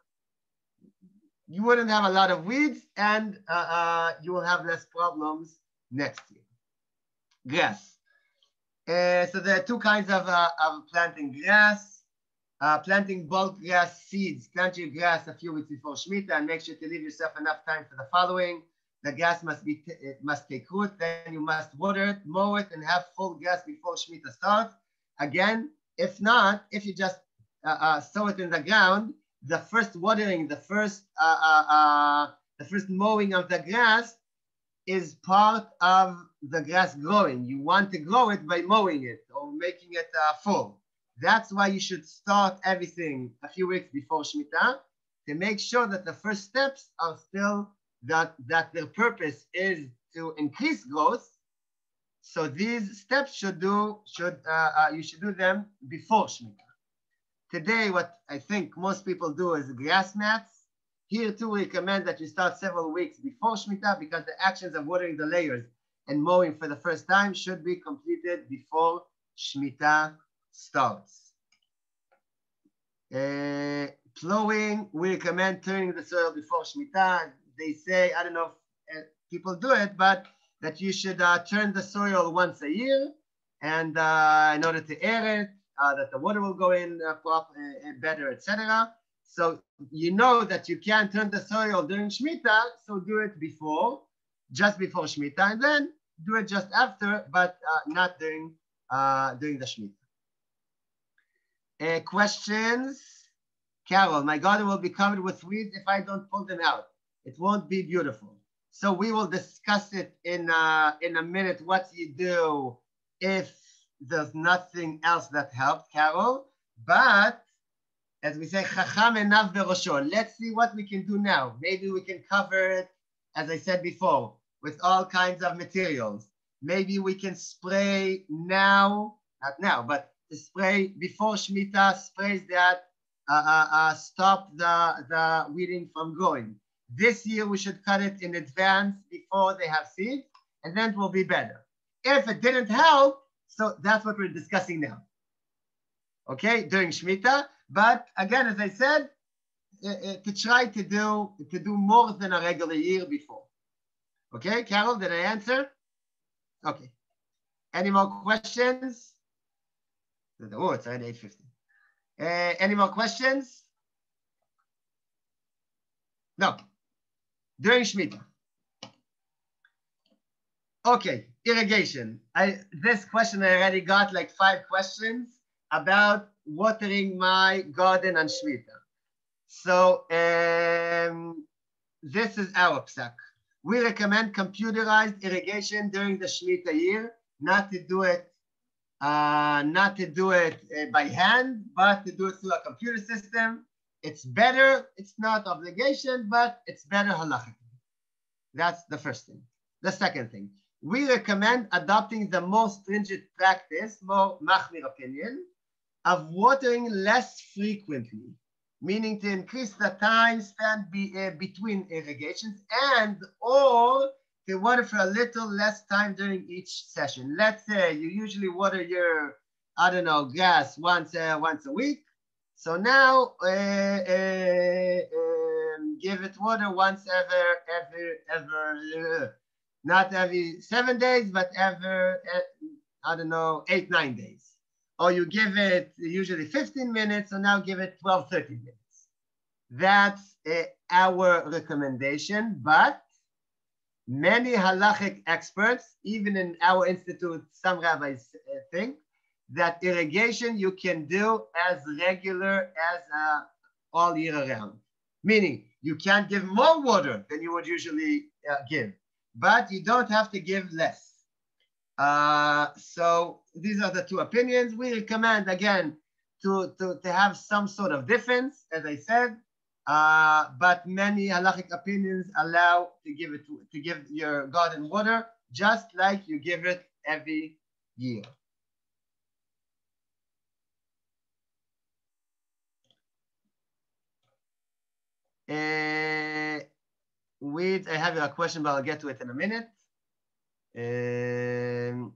You wouldn't have a lot of weeds, and uh, uh, you will have less problems next year. Grass. Uh, so there are two kinds of, uh, of planting grass. Uh, planting bulk grass seeds. Plant your grass a few weeks before Shmittah and make sure to leave yourself enough time for the following. The grass must be it must take root, then you must water it, mow it, and have full grass before Shmittah starts. Again, if not, if you just uh, uh, sow it in the ground, the first watering, the first uh, uh, uh, the first mowing of the grass is part of the grass growing. You want to grow it by mowing it or making it uh, full. That's why you should start everything a few weeks before Shmittah to make sure that the first steps are still that, that their purpose is to increase growth. So these steps should do, should uh, uh, you should do them before Shmittah. Today, what I think most people do is grass mats. Here too, we recommend that you start several weeks before Shmittah because the actions of watering the layers and mowing for the first time should be completed before Shmittah starts. Uh, plowing, we recommend turning the soil before Shmittah. They say, I don't know if uh, people do it, but that you should uh, turn the soil once a year and uh, in order to air it, uh, that the water will go in uh, prop, uh, better, et cetera. So you know that you can turn the soil during Shmittah, so do it before, just before Shmittah, and then do it just after, but uh, not during, uh, during the Shmittah. Uh, questions? Carol, my garden will be covered with weeds if I don't pull them out. It won't be beautiful. So we will discuss it in, uh, in a minute, what you do if there's nothing else that helps, Carol. But as we say, Chacham enav berosho. Let's see what we can do now. Maybe we can cover it, as I said before, with all kinds of materials. Maybe we can spray now, not now, but to spray before Shmittah, sprays that uh, uh, uh, stop the, the weeding from growing. This year, we should cut it in advance before they have seeds, and then it will be better. If it didn't help, so that's what we're discussing now. Okay, during Shmittah. But again, as I said, uh, uh, to try to do, to do more than a regular year before. Okay, Carol, did I answer? Okay. Any more questions? Oh, it's already eight fifty. Uh, any more questions? No. During Shmittah. Okay, irrigation. I this question I already got like five questions about watering my garden on Shmittah. So um, this is our psak. We recommend computerized irrigation during the Shmittah year, not to do it, uh, not to do it uh, by hand, but to do it through a computer system. It's better. It's not obligation, but it's better halachically. That's the first thing. The second thing, we recommend adopting the most stringent practice, more machmir opinion, of watering less frequently, meaning to increase the time spent be, uh, between irrigations and or to water for a little less time during each session. Let's say you usually water your, I don't know, grass once, uh, once a week. So now uh, uh, um, give it water once ever, ever, ever, uh, not every seven days, but ever, uh, I don't know, eight, nine days. Or you give it usually fifteen minutes, so now give it twelve, thirteen minutes. That's uh, our recommendation, but many halachic experts, even in our institute, some rabbis uh, think that irrigation you can do as regular as uh, all year round. Meaning you can't give more water than you would usually uh, give, but you don't have to give less. Uh, so these are the two opinions. We recommend, again, to, to, to have some sort of difference, as I said, uh, but many halachic opinions allow to give it to, to give your garden water just like you give it every year. Uh, weeds, I have a question, but I'll get to it in a minute. Um,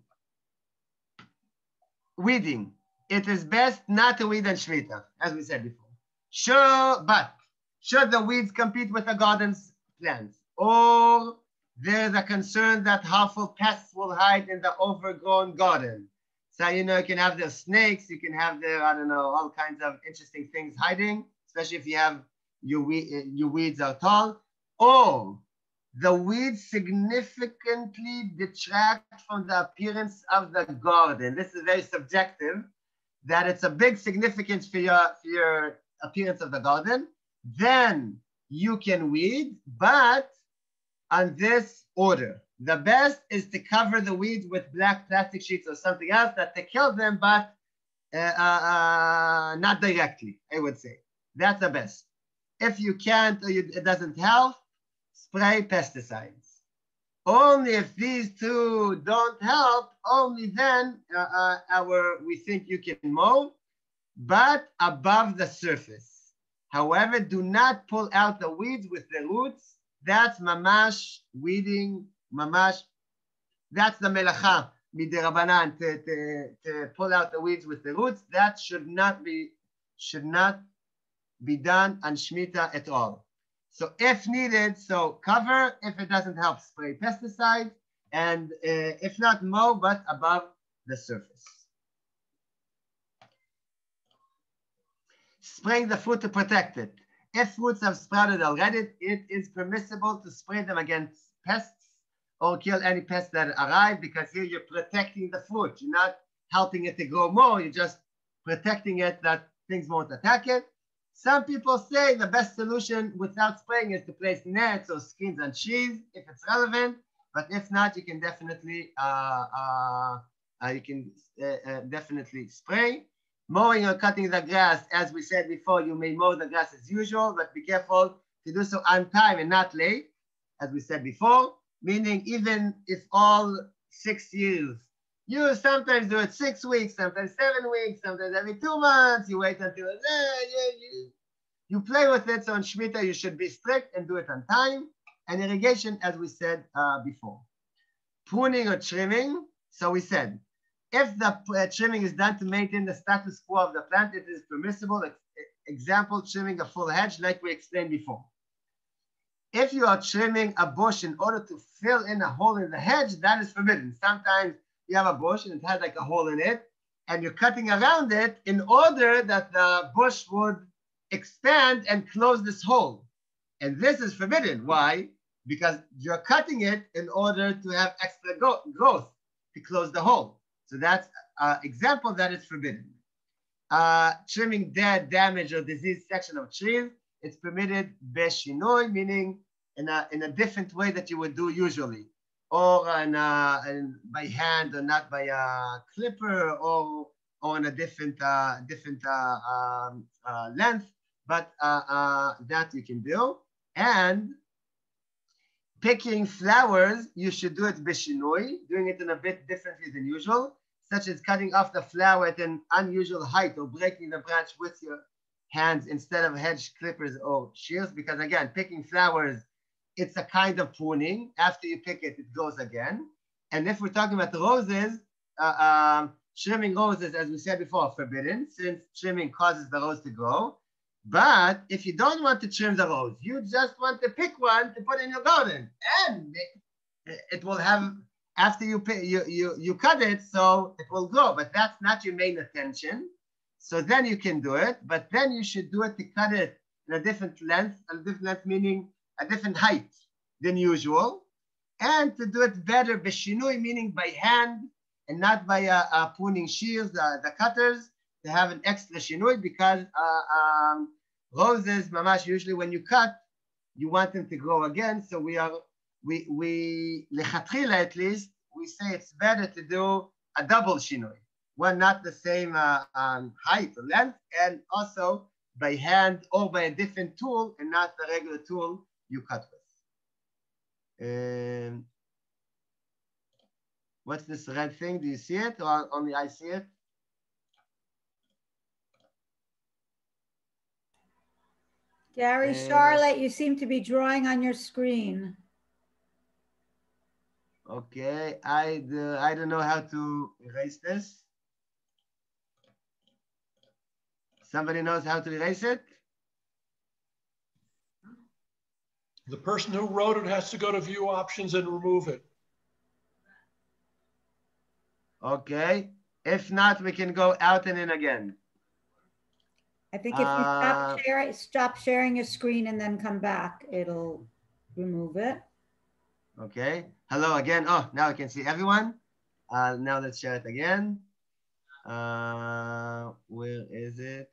weeding. It is best not to weed on Shmittah, as we said before. Sure, but should the weeds compete with the garden's plants? Or there's a concern that harmful pests will hide in the overgrown garden. So, you know, you can have the snakes, you can have the, I don't know, all kinds of interesting things hiding, especially if you have your, we your weeds are tall. Or the weeds significantly detract from the appearance of the garden. This is very subjective, that it's a big significance for your, for your appearance of the garden. Then you can weed, but on this order. The best is to cover the weeds with black plastic sheets or something else that to kill them, but uh, uh, uh, not directly, I would say. That's the best. If you can't or you, it doesn't help, spray pesticides. Only if these two don't help, only then uh, uh, our, we think you can mow, but above the surface. However, do not pull out the weeds with the roots. That's mamash weeding, mamash. That's the melacha midirabanan to, to, to pull out the weeds with the roots. That should not be should not be done on Shmittah at all. So if needed, so cover. If it doesn't help, spray pesticide, and uh, if not, mow, but above the surface. Spraying the fruit to protect it. If fruits have sprouted already, it is permissible to spray them against pests or kill any pests that arrive, because here you're protecting the fruit. You're not helping it to grow more. You're just protecting it that things won't attack it. Some people say the best solution without spraying is to place nets or skins on trees if it's relevant. But if not, you can definitely uh, uh, uh, you can uh, uh, definitely spray. Mowing or cutting the grass, as we said before, you may mow the grass as usual, but be careful to do so on time and not late, as we said before. Meaning, even if all six years, you sometimes do it six weeks, sometimes seven weeks, sometimes every two months. You wait until uh, you, you, you play with it. So in Shmittah, you should be strict and do it on time. And irrigation, as we said uh, before. Pruning or trimming. So we said, if the uh, trimming is done to maintain the status quo of the plant, it is permissible. Example, trimming a full hedge, like we explained before. If you are trimming a bush in order to fill in a hole in the hedge, that is forbidden. Sometimes you have a bush and it has like a hole in it, and you're cutting around it in order that the bush would expand and close this hole. And this is forbidden. Why? because you're cutting it in order to have extra growth to close the hole. So that's an example that is forbidden. Uh, trimming dead, damaged, or diseased section of trees, it's permitted beshinoi, meaning in a, in a different way that you would do usually, or in a, in, by hand, or not by a clipper, or, or in a different, uh, different uh, um, uh, length, but uh, uh, that you can do. And picking flowers, you should do it beshinoi, doing it in a bit differently than usual, such as cutting off the flower at an unusual height or breaking the branch with your hands instead of hedge clippers or shears, because again, picking flowers, it's a kind of pruning. After you pick it, it goes again. And if we're talking about roses, uh, um, trimming roses, as we said before, forbidden, since trimming causes the rose to grow. But if you don't want to trim the rose, you just want to pick one to put in your garden, and it, it will have, after you, pick, you, you, you cut it, so it will grow, but that's not your main attention. So then you can do it, but then you should do it to cut it in a different length, a different length meaning a different height than usual, and to do it better, beshinui, meaning by hand and not by uh, uh, pruning shears, uh, the cutters, to have an extra shinui, because uh, um, roses, mamash, usually when you cut, you want them to grow again. So we are, we, we, lechatchila at least, we say it's better to do a double shinui, one not the same uh, um, height or length, and also by hand or by a different tool and not the regular tool you cut with. Um, what's this red thing? Do you see it, or only I see it? Gary, Uh, Charlotte, you seem to be drawing on your screen. Okay, I, uh, I don't know how to erase this. Somebody knows how to erase it? The person who wrote it has to go to view options and remove it. Okay, if not, we can go out and in again. I think if you Uh, stop, share, stop sharing your screen and then come back, it'll remove it. Okay, hello again. Oh, now I can see everyone. Uh, now let's share it again. Uh, where is it?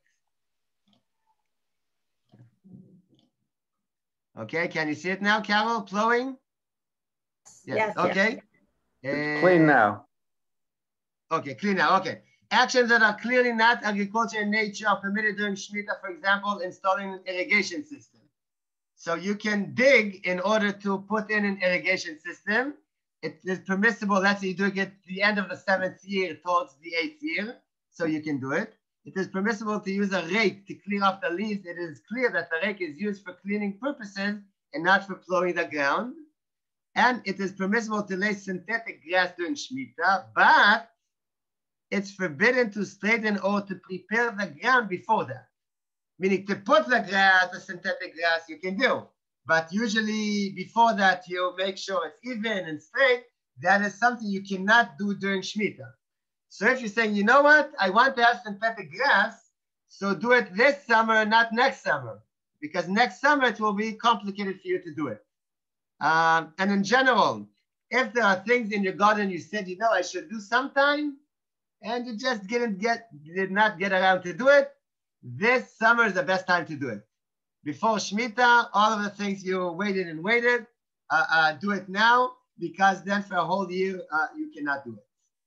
Okay, can you see it now, Carol, plowing? Yes, yes. Okay. It's Uh, clean now. Okay, clean now, okay. Actions that are clearly not agriculture in nature are permitted during Shmittah, for example, installing an irrigation system. So you can dig in order to put in an irrigation system. It is permissible, let's say you do it at the end of the seventh year towards the eighth year, so you can do it. It is permissible to use a rake to clear off the leaves. It is clear that the rake is used for cleaning purposes and not for plowing the ground. And it is permissible to lay synthetic grass during Shmittah, but it's forbidden to straighten or to prepare the ground before that. Meaning to put the grass, the synthetic grass, you can do. But usually before that, you make sure it's even and straight. That is something you cannot do during Shmittah. So if you're saying, you know what, I want to have synthetic grass, so do it this summer, not next summer, because next summer it will be complicated for you to do it. Um, and in general, if there are things in your garden you said, you know, I should do sometime, and you just didn't get, did not get around to do it, this summer is the best time to do it. Before Shmittah, all of the things you waited and waited, uh, uh, do it now, because then for a whole year, uh, you cannot do it.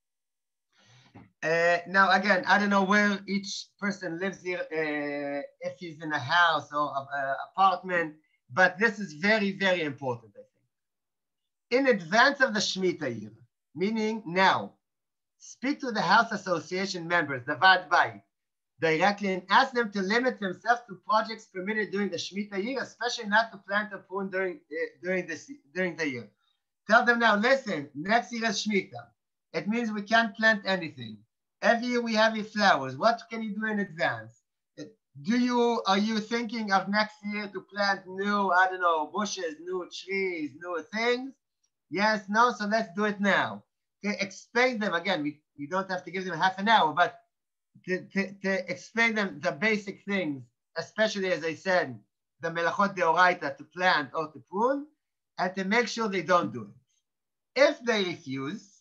Uh, now, again, I don't know where each person lives here, uh, if he's in a house or an apartment, but this is very, very important, I think. In advance of the Shmittah year, meaning now, speak to the house association members, the Vad Bayit, directly and ask them to limit themselves to projects permitted during the Shmittah year, especially not to plant or prune during, uh, during, this, during the year. Tell them now, listen, next year is Shmittah. It means we can't plant anything. Every year we have your flowers. What can you do in advance? Do you, are you thinking of next year to plant new, I don't know, bushes, new trees, new things? Yes, no, so let's do it now. Okay, explain them, again, we, we don't have to give them half an hour, but to, to, to explain them the basic things, especially as I said, the melachot deoraita, to plant or to prune, and to make sure they don't do it. If they refuse,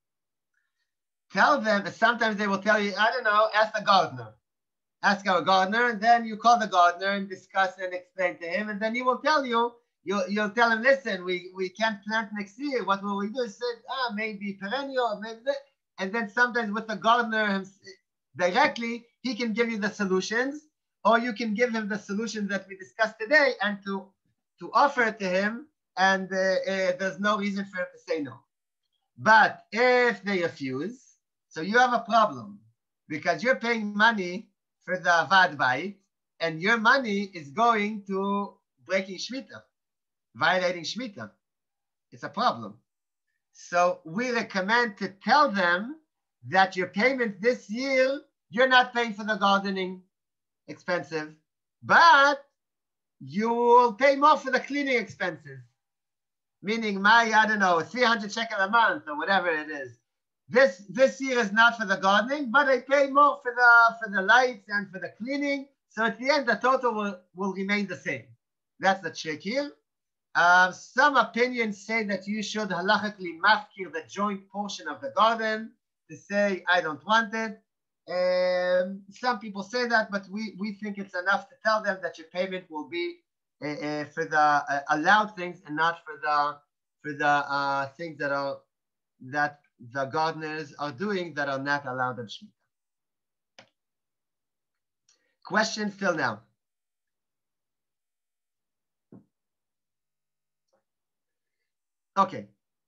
tell them, sometimes they will tell you, I don't know, ask the gardener. Ask our gardener, and then you call the gardener and discuss and explain to him, and then he will tell you, you'll, you'll tell him, listen, we, we can't plant next year. What will we do? He said, ah, maybe perennial, maybe that. And then sometimes with the gardener directly, he can give you the solutions, or you can give him the solutions that we discussed today and to, to offer it to him, and uh, uh, there's no reason for him to say no. But if they refuse, so you have a problem because you're paying money for the Vad Bayit, and your money is going to breaking Shmittah, violating Shmittah. It's a problem. So we recommend to tell them that your payment this year, you're not paying for the gardening, expensive, but you will pay more for the cleaning expenses. Meaning my, I don't know, three hundred shekel a month or whatever it is. This, this year is not for the gardening, but I pay more for the, for the lights and for the cleaning. So at the end, the total will, will remain the same. That's the trick here. Uh, some opinions say that you should halachically mafkir the joint portion of the garden to say, I don't want it. Um, some people say that, but we, we think it's enough to tell them that your payment will be uh, uh, for the uh, allowed things and not for the, for the uh, things that are, that the gardeners are doing that are not allowed in Shmittah. Questions till now? Okay.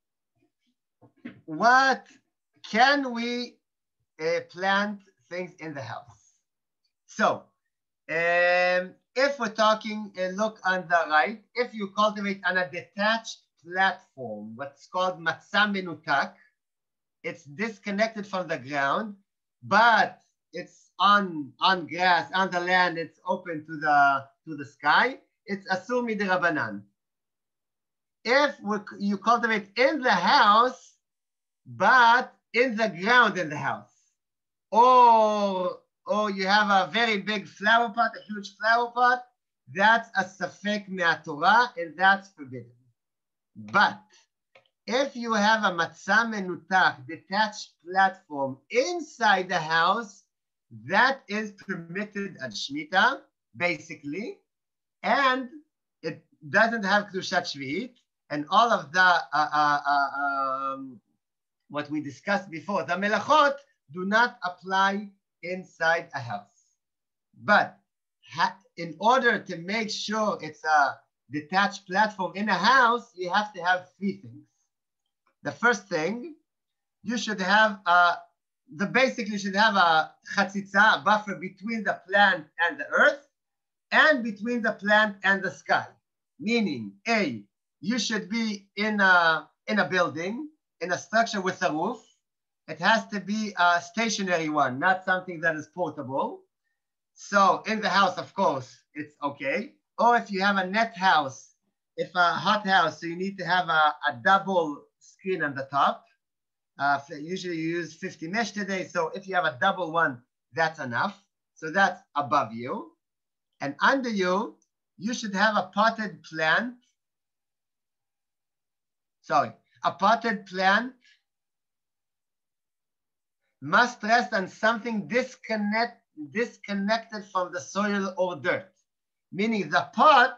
What can we uh, plant things in the house? So, um, if we're talking, uh, look on the right, if you cultivate on a detached platform, what's called matzah menutak, it's disconnected from the ground, but it's on, on grass, on the land, it's open to the, to the sky, it's asur mid'Rabbanan. If we, you cultivate in the house, but in the ground in the house, or, or you have a very big flower pot, a huge flower pot, that's a safek me'atorah, and that's forbidden. But if you have a matzah menutak, detached platform inside the house, that is permitted at Shmittah, basically, and it doesn't have Kedushat Shvi'it, and all of the, uh, uh, uh, um, what we discussed before, the melachot do not apply inside a house. But in order to make sure it's a detached platform in a house, you have to have three things. The first thing, you should have, uh, the basically should have a chatzitza, a buffer between the plant and the earth, and between the plant and the sky. Meaning, A, you should be in a, in a building, in a structure with a roof. It has to be a stationary one, not something that is portable. So in the house, of course, it's okay. Or if you have a net house, if a hot house, so you need to have a, a double screen on the top. Uh, usually you use fifty mesh today. So if you have a double one, that's enough. So that's above you. And under you, you should have a potted plant. Sorry, a potted plant must rest on something disconnect, disconnected from the soil or dirt. Meaning the pot,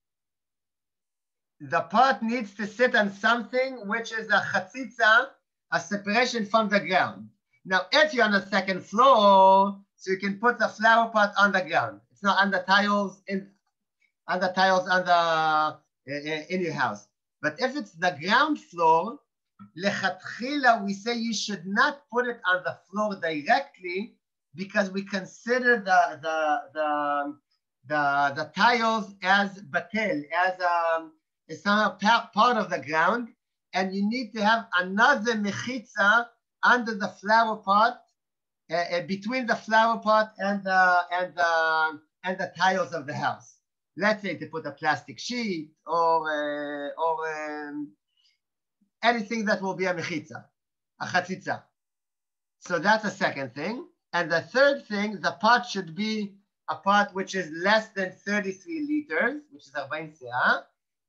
the pot needs to sit on something which is a chatzitza, a separation from the ground. Now, if you're on the second floor, so you can put the flower pot on the ground. It's not on the tiles in, on the tiles on the uh, in your house. But if it's the ground floor, lechatchila, we say you should not put it on the floor directly because we consider the the the the, the tiles as batel, as um, it's not a part of the ground, and you need to have another mechitza under the flower pot, uh, uh, between the flower pot and the and the and the tiles of the house. Let's say to put a plastic sheet or uh, or um, anything that will be a mechitza, a chatzitza. So that's the second thing. And the third thing, the pot should be a pot which is less than thirty-three liters, which is forty se'ah,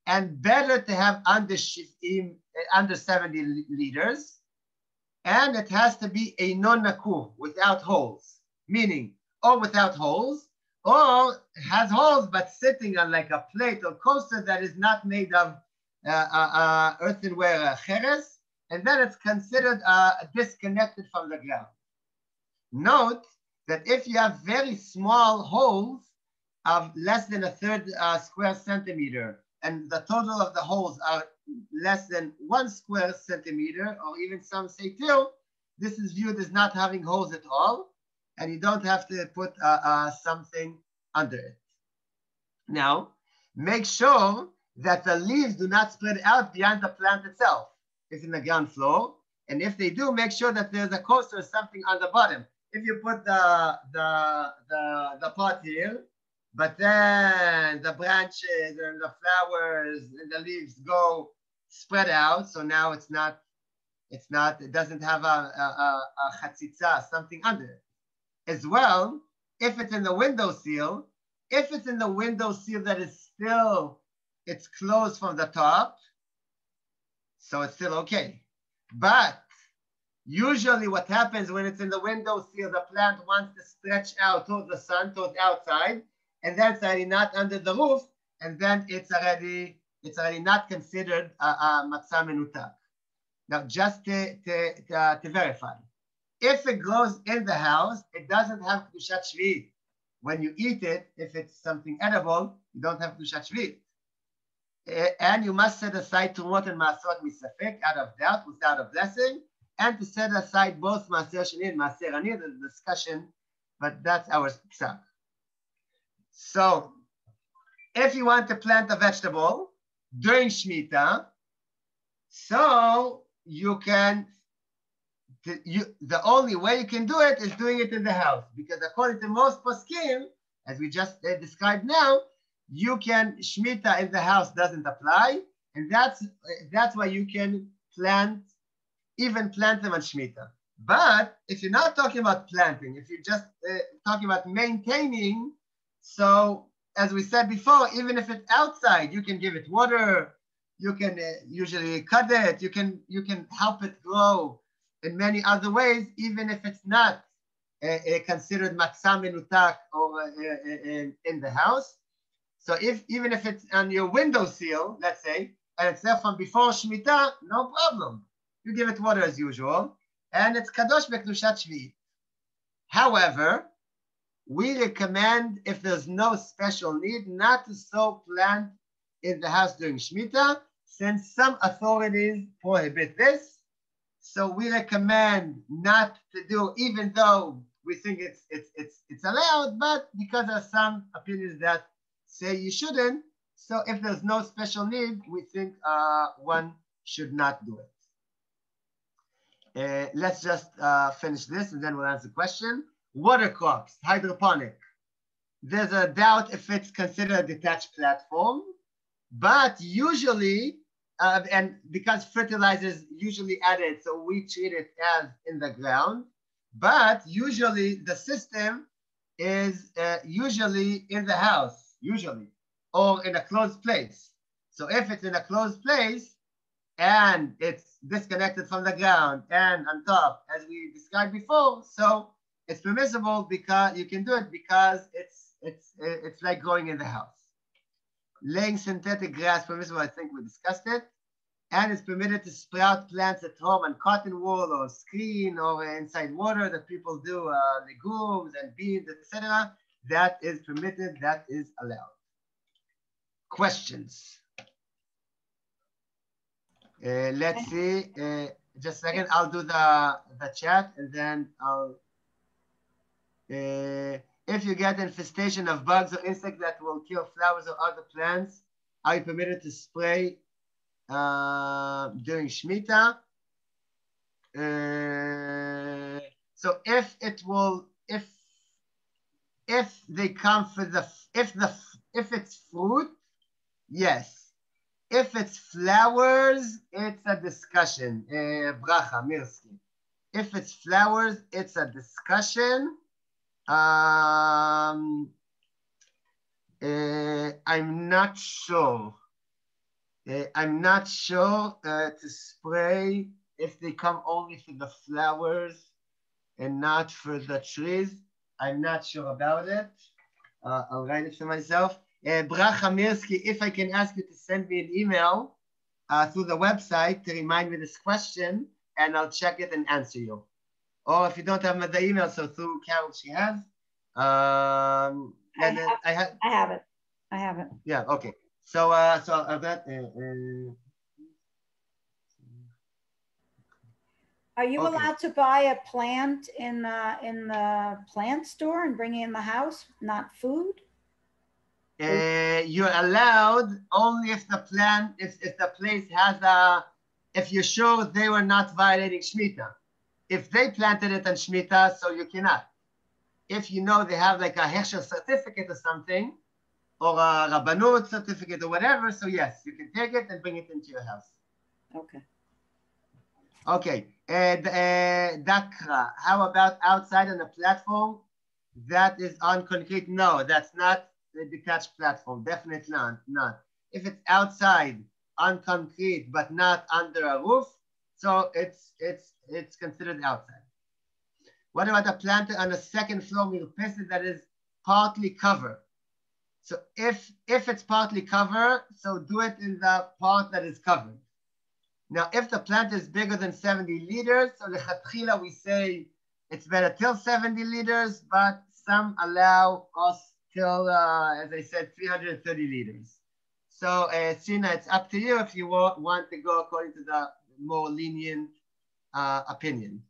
and better to have under, under seventy liters. And it has to be a non-nakur, without holes, meaning or without holes, or has holes but sitting on like a plate or coaster that is not made of uh, uh, uh, earthenware uh, cheres, and then it's considered uh, disconnected from the ground. Note that if you have very small holes of less than a third uh, square centimeter, and the total of the holes are less than one square centimeter, or even some say two, this is viewed as not having holes at all, and you don't have to put uh, uh, something under it. Now, make sure that the leaves do not spread out beyond the plant itself. It's in the ground floor, and if they do, make sure that there's a coaster or something on the bottom. If you put the, the, the, the pot here, but then the branches and the flowers and the leaves go spread out, so now it's not, it's not, it doesn't have a, a, a, a chatzitza, something under it. As well, if it's in the windowsill, if it's in the windowsill that is still, it's closed from the top, so it's still okay. But usually what happens when it's in the windowsill, the plant wants to stretch out towards the sun, towards outside, and then it's already not under the roof, and then it's already it's already not considered a, a matzah menutak. Now, just to, to, to, to verify, if it grows in the house, it doesn't have kedushat shvi'it. When you eat it, if it's something edible, you don't have kedushat shvi'it. And you must set aside tumot and maasot misafek, out of doubt, without a blessing, and to set aside both maaser sheni and maaser ani, the discussion, but that's our psak. So, if you want to plant a vegetable during Shmittah, so you can, you, the only way you can do it is doing it in the house, because according to most poskim, as we just uh, described now, you can, Shmittah in the house doesn't apply, and that's, uh, that's why you can plant, even plant them on Shmittah. But if you're not talking about planting, if you're just uh, talking about maintaining, so as we said before, even if it's outside, you can give it water, you can uh, usually cut it, you can, you can help it grow in many other ways, even if it's not uh, uh, considered matzah menutak or uh, uh, in, in the house. So if even if it's on your windowsill, let's say, and it's there from before Shmittah, no problem. You give it water as usual, and it's kadosh bekedushat shvi'it. However, we recommend, if there's no special need, not to sow plant in the house during Shmittah, since some authorities prohibit this. So we recommend not to do, even though we think it's it's it's it's allowed, but because there are some opinions that say you shouldn't. So if there's no special need, we think uh, one should not do it. Uh, let's just uh, finish this and then we'll answer the question. Water crops, hydroponic. There's a doubt if it's considered a detached platform, but usually, uh, and because fertilizer is usually added, so we treat it as in the ground, but usually the system is uh, usually in the house, usually, or in a closed place. So if it's in a closed place and it's disconnected from the ground and on top, as we described before, so it's permissible because you can do it because it's it's it's like growing in the house. Laying synthetic grass permissible, I think we discussed it, and it's permitted to sprout plants at home on cotton wool or screen or inside water that people do uh, legumes and beans, et cetera. That is permitted. That is allowed. Questions? Uh, let's see. Uh, just a second. I'll do the the chat and then I'll. Uh, if you get infestation of bugs or insects that will kill flowers or other plants, are you permitted to spray uh, during Shmittah? Uh, so if it will, if if they come for the, if the, if it's fruit, yes. If it's flowers, it's a discussion. Uh, Bracha, Mirsky. If it's flowers, it's a discussion. Um, uh, I'm not sure. Uh, I'm not sure uh, to spray if they come only for the flowers and not for the trees. I'm not sure about it. Uh, I'll write it for myself. Uh, Bracha Mirsky, if I can ask you to send me an email uh, through the website to remind me this question, and I'll check it and answer you. Or if you don't have the email, so through Carol, she has. Um, I have, I have. I have it. I have it. Yeah. Okay. So, uh, so uh, that. Uh, uh, Are you okay. allowed to buy a plant in the in the plant store and bring it in the house, not food? Uh, you're allowed only if the plant, if, if the place has a, if you're sure they were not violating Shmittah. If they planted it on Shmittah, so you cannot. If you know they have like a Hechsher certificate or something, or a Rabbanut certificate or whatever, so yes, you can take it and bring it into your house. Okay. Okay, and uh, Dakra, how about outside on a platform that is on concrete? No, that's not the detached platform, definitely not, not. If it's outside on concrete but not under a roof, so it's it's it's considered outside. What about a plant on a second floor mirpeset that is partly covered? So if if it's partly covered, so do it in the part that is covered. Now, if the plant is bigger than seventy liters, so lechatchila we say it's better till seventy liters, but some allow us till, uh, as I said, three hundred thirty liters. So, uh, Sina, it's up to you if you want, want to go according to the more lenient uh, opinion.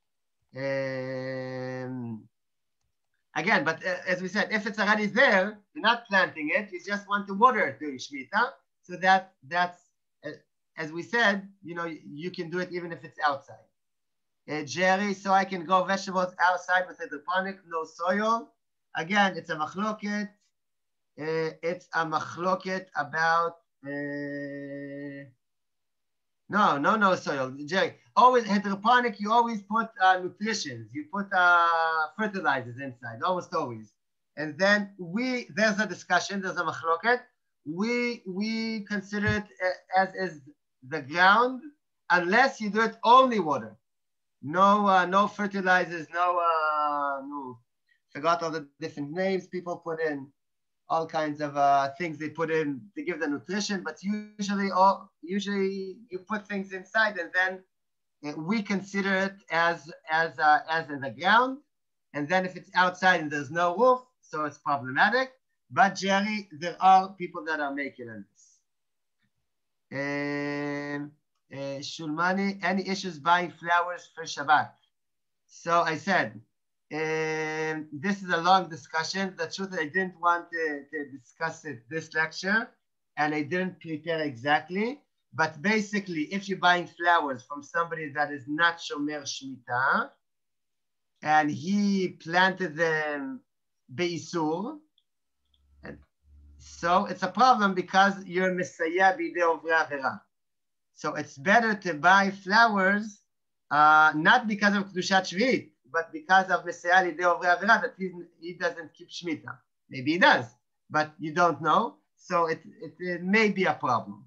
Um, again, but uh, as we said, if it's already there, you're not planting it, you just want to water it during Shmittah. So that that's, uh, as we said, you know, you can do it even if it's outside. Uh, Jerry, so I can grow vegetables outside with hydroponic, no soil. Again, it's a machloket. Uh, it's a machloket about, uh, no, no, no soil. Jerry, always hydroponic, you always put uh, nutritions. You put uh, fertilizers inside, almost always. And then we, there's a discussion, there's a machloket. We, we consider it as is the ground, unless you do it only water. No, uh, no fertilizers, no, uh, no, forgot all the different names people put in, all kinds of uh, things they put in to give the nutrition, but usually, all, usually you put things inside and then uh, we consider it as, as, uh, as in the ground. And then if it's outside and there's no roof, so it's problematic. But Jerry, there are people that are making this. Um, Uh, Shulmani, any issues buying flowers for Shabbat? So I said, um, this is a long discussion. The truth is I didn't want to, to discuss it this lecture, and I didn't prepare exactly. But basically, if you're buying flowers from somebody that is not Shomer Shmittah, and he planted them Be'isur, so it's a problem because you're Messiah B'idei Ovrei Avera. So it's better to buy flowers, uh, not because of Kedushat Shvit, but because of Messiah B'idei Ovrei Avera, that he, he doesn't keep Shmittah. Maybe he does, but you don't know. So it, it, it may be a problem.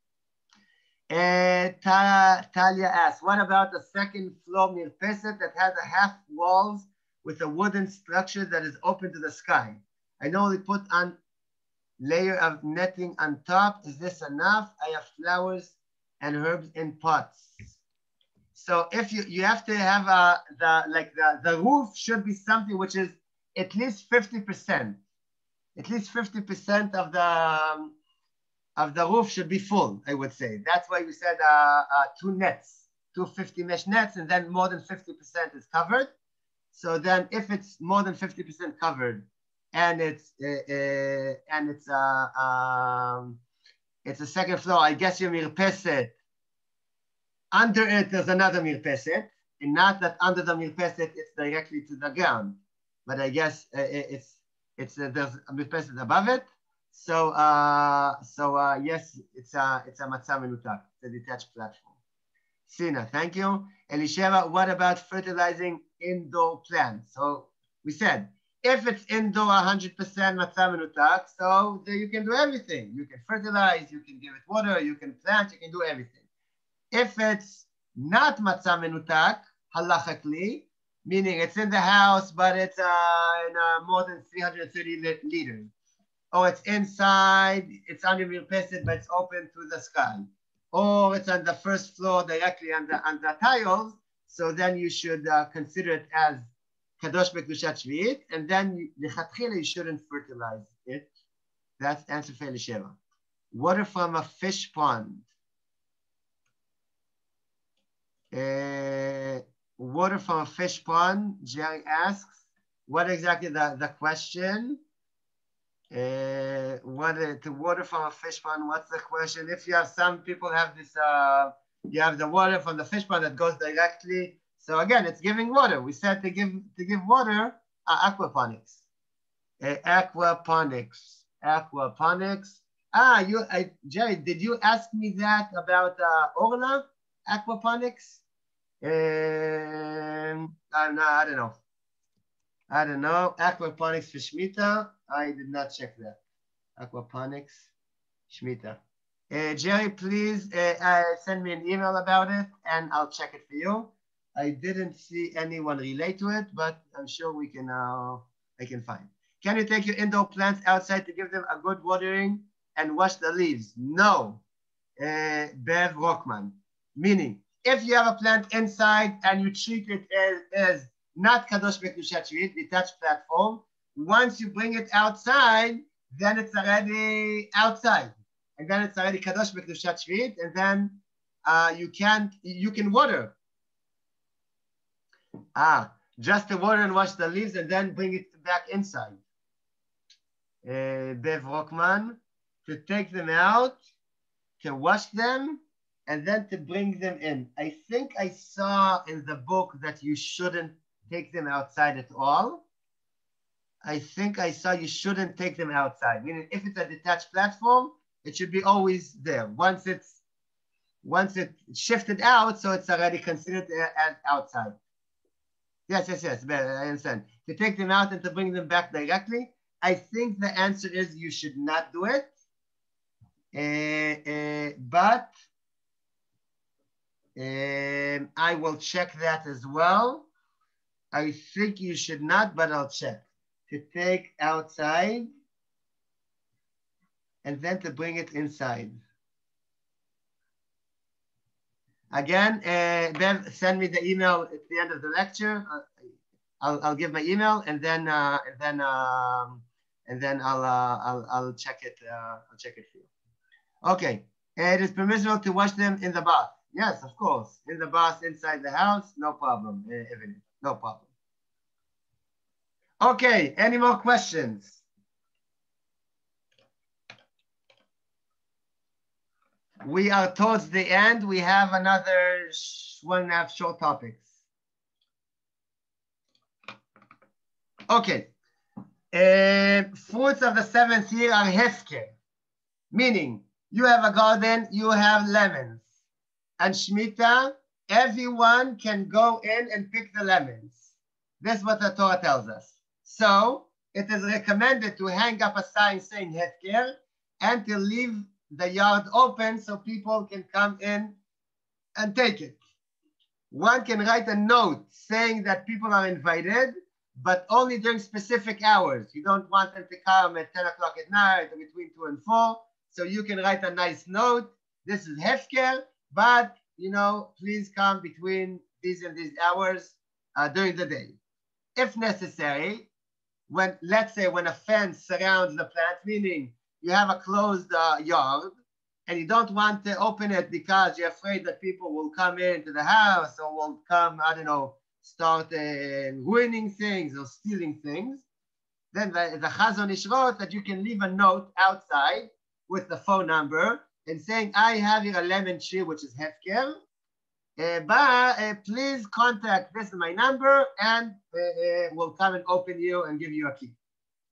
Uh, Talia asks, what about the second floor mirpeset that has a half walls with a wooden structure that is open to the sky? I know they put on layer of netting on top. Is this enough? I have flowers and herbs in pots. So if you, you have to have a, the, like the, the roof should be something which is at least fifty percent. At least fifty percent of the, um, of the roof should be full, I would say. That's why we said uh, uh, two nets, two fifty mesh nets, and then more than fifty percent is covered. So then if it's more than fifty percent covered and it's, uh, uh, and it's, uh, um, it's a second floor, I guess your mirpeset, under it there's another mirpeset, and not that under the mirpeset it's directly to the ground, but I guess uh, it's, it's uh, there's a mirpeset above it. So, uh, so uh, yes, it's a, it's a matzah menutak, it's a detached platform. Sina, thank you. Elisheva, what about fertilizing indoor plants? So we said, If it's indoor one hundred percent matzah menutak, so there you can do everything. You can fertilize, you can give it water, you can plant, you can do everything. If it's not matzah menutak, halachically, meaning it's in the house, but it's uh, in uh, more than three hundred thirty liters, or it's inside, it's under mirpeset, but it's open to the sky, or it's on the first floor directly on the, on the tiles, so then you should uh, consider it as kadosh b'kedushat shvi'it, and then lechatchila you shouldn't fertilize it. That's answer for Elisheva. Water from a fish pond. Uh, water from a fish pond, Jerry asks. What exactly the, the question? Uh, what uh, the water from a fish pond, what's the question? If you have some people have this, uh, you have the water from the fish pond that goes directly. So again, it's giving water. We said to give to give water, uh, aquaponics. Uh, aquaponics, aquaponics. Ah, you, I, Jerry, did you ask me that about uh, Orla? Aquaponics? Um, I, no, I don't know. I don't know. Aquaponics for Shmittah. I did not check that. Aquaponics, Shmittah. Uh, Jerry, please uh, uh, send me an email about it and I'll check it for you. I didn't see anyone relate to it, but I'm sure we can, uh, I can find. Can you take your indoor plants outside to give them a good watering and wash the leaves? No, uh, Bev Rockman. Meaning, if you have a plant inside and you treat it as, as not kadosh b'kedushat shvi'it, detached platform, once you bring it outside, then it's already outside. And then it's already kadosh b'kedushat shvi'it, and then uh, you can't, you can water. Ah, just to water and wash the leaves and then bring it back inside. Uh, Bev Rockman, to take them out, to wash them, and then to bring them in. I think I saw in the book that you shouldn't take them outside at all. I think I saw you shouldn't take them outside. Meaning if it's a detached platform, it should be always there. Once it's, once it's shifted out, so it's already considered as outside. Yes, yes, yes, I understand. To take them out and to bring them back directly, I think the answer is you should not do it. Uh, uh, but um, I will check that as well. I think you should not, but I'll check. To take outside and then to bring it inside. Again, uh, Ben, send me the email at the end of the lecture. Uh, I'll, I'll give my email and then uh, and then um, and then I'll, uh, I'll I'll check it. Uh, I'll check it for you. Okay, it is permissible to wash them in the bath. Yes, of course, in the bath inside the house, no problem. Uh, no problem. Okay, any more questions? We are towards the end. We have another one and a half short topics. Okay. Uh, fruits of the seventh year are hefker, meaning you have a garden, you have lemons. And Shmittah, everyone can go in and pick the lemons. That's what the Torah tells us. So it is recommended to hang up a sign saying hefker and to leave the yard open so people can come in and take it. One can write a note saying that people are invited, but only during specific hours. You don't want them to come at ten o'clock at night or between two and four. So you can write a nice note. This is hefker, but you know, please come between these and these hours uh, during the day. If necessary, when, let's say when a fence surrounds the plant, meaning you have a closed uh, yard and you don't want to open it because you're afraid that people will come into the house or will come, I don't know, start uh, ruining things or stealing things, then the, the Chazon Ish wrote that you can leave a note outside with the phone number and saying, I have here a lemon tree, which is hefker, uh, but uh, please contact, this is my number, and uh, uh, we'll come and open you and give you a key.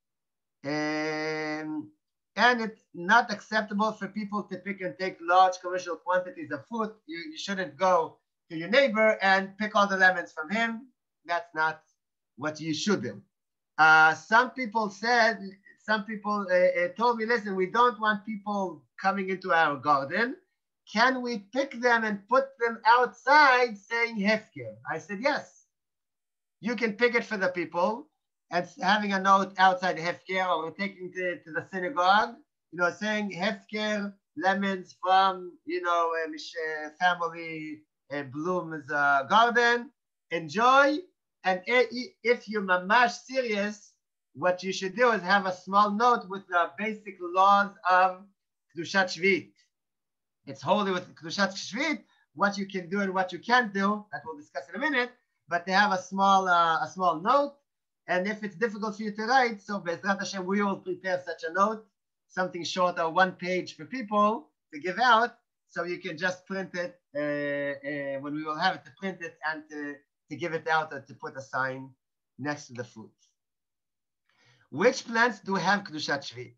Um, and it's not acceptable for people to pick and take large commercial quantities of fruit. You, you shouldn't go to your neighbor and pick all the lemons from him. That's not what you should do. Uh, some people said, some people uh, uh, told me, listen, we don't want people coming into our garden. Can we pick them and put them outside saying hefker? I said, yes. You can pick it for the people and having a note outside hefker, or taking it to the synagogue, you know, saying hefker, lemons from, you know, uh, family uh, Bloom's uh, garden. Enjoy. And if you're mamash serious, what you should do is have a small note with the basic laws of Kedushat Shvit. It's holy with Kedushat Shvit, what you can do and what you can't do, that we'll discuss in a minute, but they have a small uh, a small note. And if it's difficult for you to write, so Be'ezrat Hashem, we will prepare such a note, something short or one page for people to give out, so you can just print it uh, uh, when we will have it, to print it and to, to give it out, or to put a sign next to the fruit. Which plants do have Kedushat Shvit?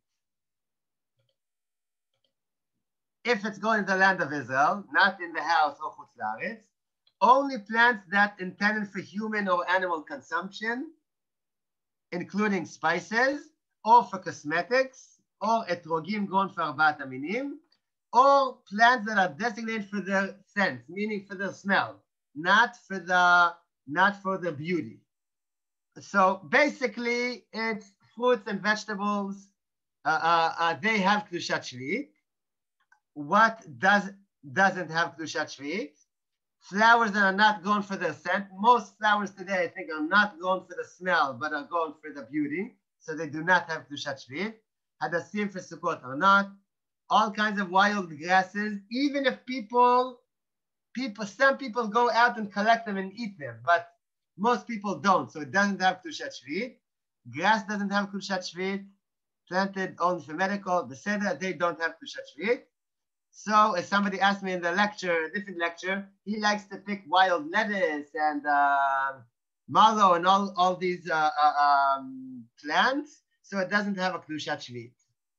If it's going to the land of Israel, not in the house or Chutz La'aretz, only plants that intended for human or animal consumption, including spices, or for cosmetics, or etrogim grown for arbat aminim, or plants that are designated for their scent, meaning for their smell, not for the not for the beauty. So basically, it's fruits and vegetables. Uh, uh, uh, they have Kedushat Shvit. What does doesn't have Kedushat Shvit? Flowers that are not grown for their scent. Most flowers today, I think, are not grown for the smell, but are grown for the beauty. So they do not have Kedushat Shvit. Hadassim for Sukkot are not. All kinds of wild grasses, even if people, people, some people go out and collect them and eat them, but most people don't. So it doesn't have Kedushat Shvit. Grass doesn't have Kedushat Shvit. Planted only for medical, the Seder, they don't have Kedushat Shvit. So as somebody asked me in the lecture, a different lecture, he likes to pick wild lettuce and uh, mallow and all, all these uh, uh, um, plants. So it doesn't have a Kedushat Shvit.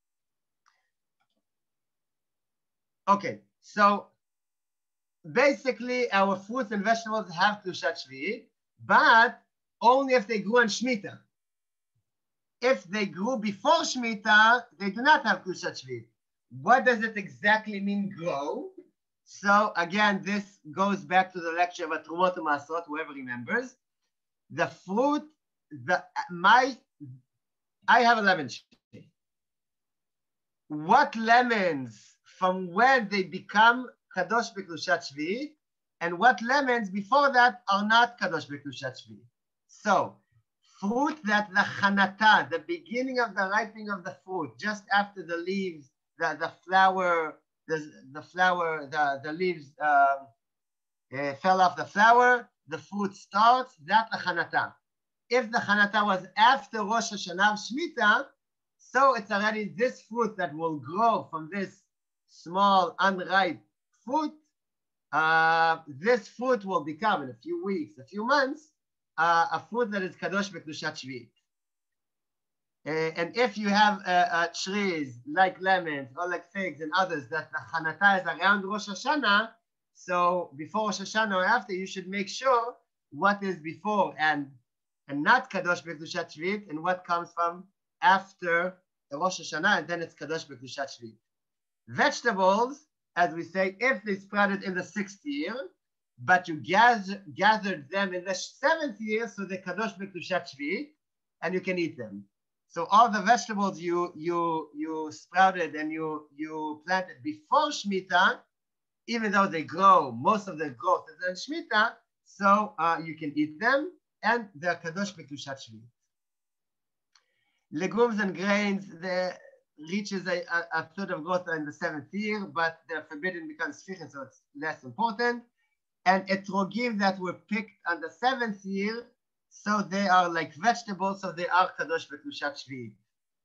Okay, so basically our fruits and vegetables have Kedushat Shvit, but only if they grew on Shmittah. If they grew before Shmittah, they do not have Kedushat Shvit. What does it exactly mean, grow? So again, this goes back to the lecture of Trumot U'Maasot, whoever remembers. The fruit, the my, I have a lemon tree. What lemons, from when they become Kadosh B'Kedushat Shvit, and what lemons before that are not Kadosh B'Kedushat Shvit. So, fruit that the Chanata, the beginning of the ripening of the fruit, just after the leaves, the, the flower, the, the flower, the, the leaves uh, uh, fell off the flower, the fruit starts, that the Chanata. If the Chanata was after Rosh Hashanah Shmittah, so it's already this fruit that will grow from this small, unripe fruit. Uh, this fruit will become, in a few weeks, a few months, uh, a fruit that is Kadosh B'Kedushat Shvit. Uh, and if you have uh, uh, trees like lemons or like figs and others that the Chanata is around Rosh Hashanah, so before Rosh Hashanah or after, you should make sure what is before and, and not Kadosh B'Kedushat Shvit, and what comes from after the Rosh Hashanah, and then it's Kadosh B'Kedushat Shvit. Vegetables, as we say, if they sprouted in the sixth year, but you gather, gathered them in the seventh year, so they're Kadosh B'Kedushat Shvit, and you can eat them. So all the vegetables you you you sprouted and you you planted before Shmittah, even though they grow, most of their growth is in Shmittah, so uh, you can eat them, and they're Kadosh B'Kedushat Shvit. Legumes and grains, the reaches a, a, a third of growth in the seventh year, but they're forbidden because shvichim, so it's less important. And etrogim that were picked on the seventh year, so they are like vegetables, so they are Kadosh B'Kedushat Shvit.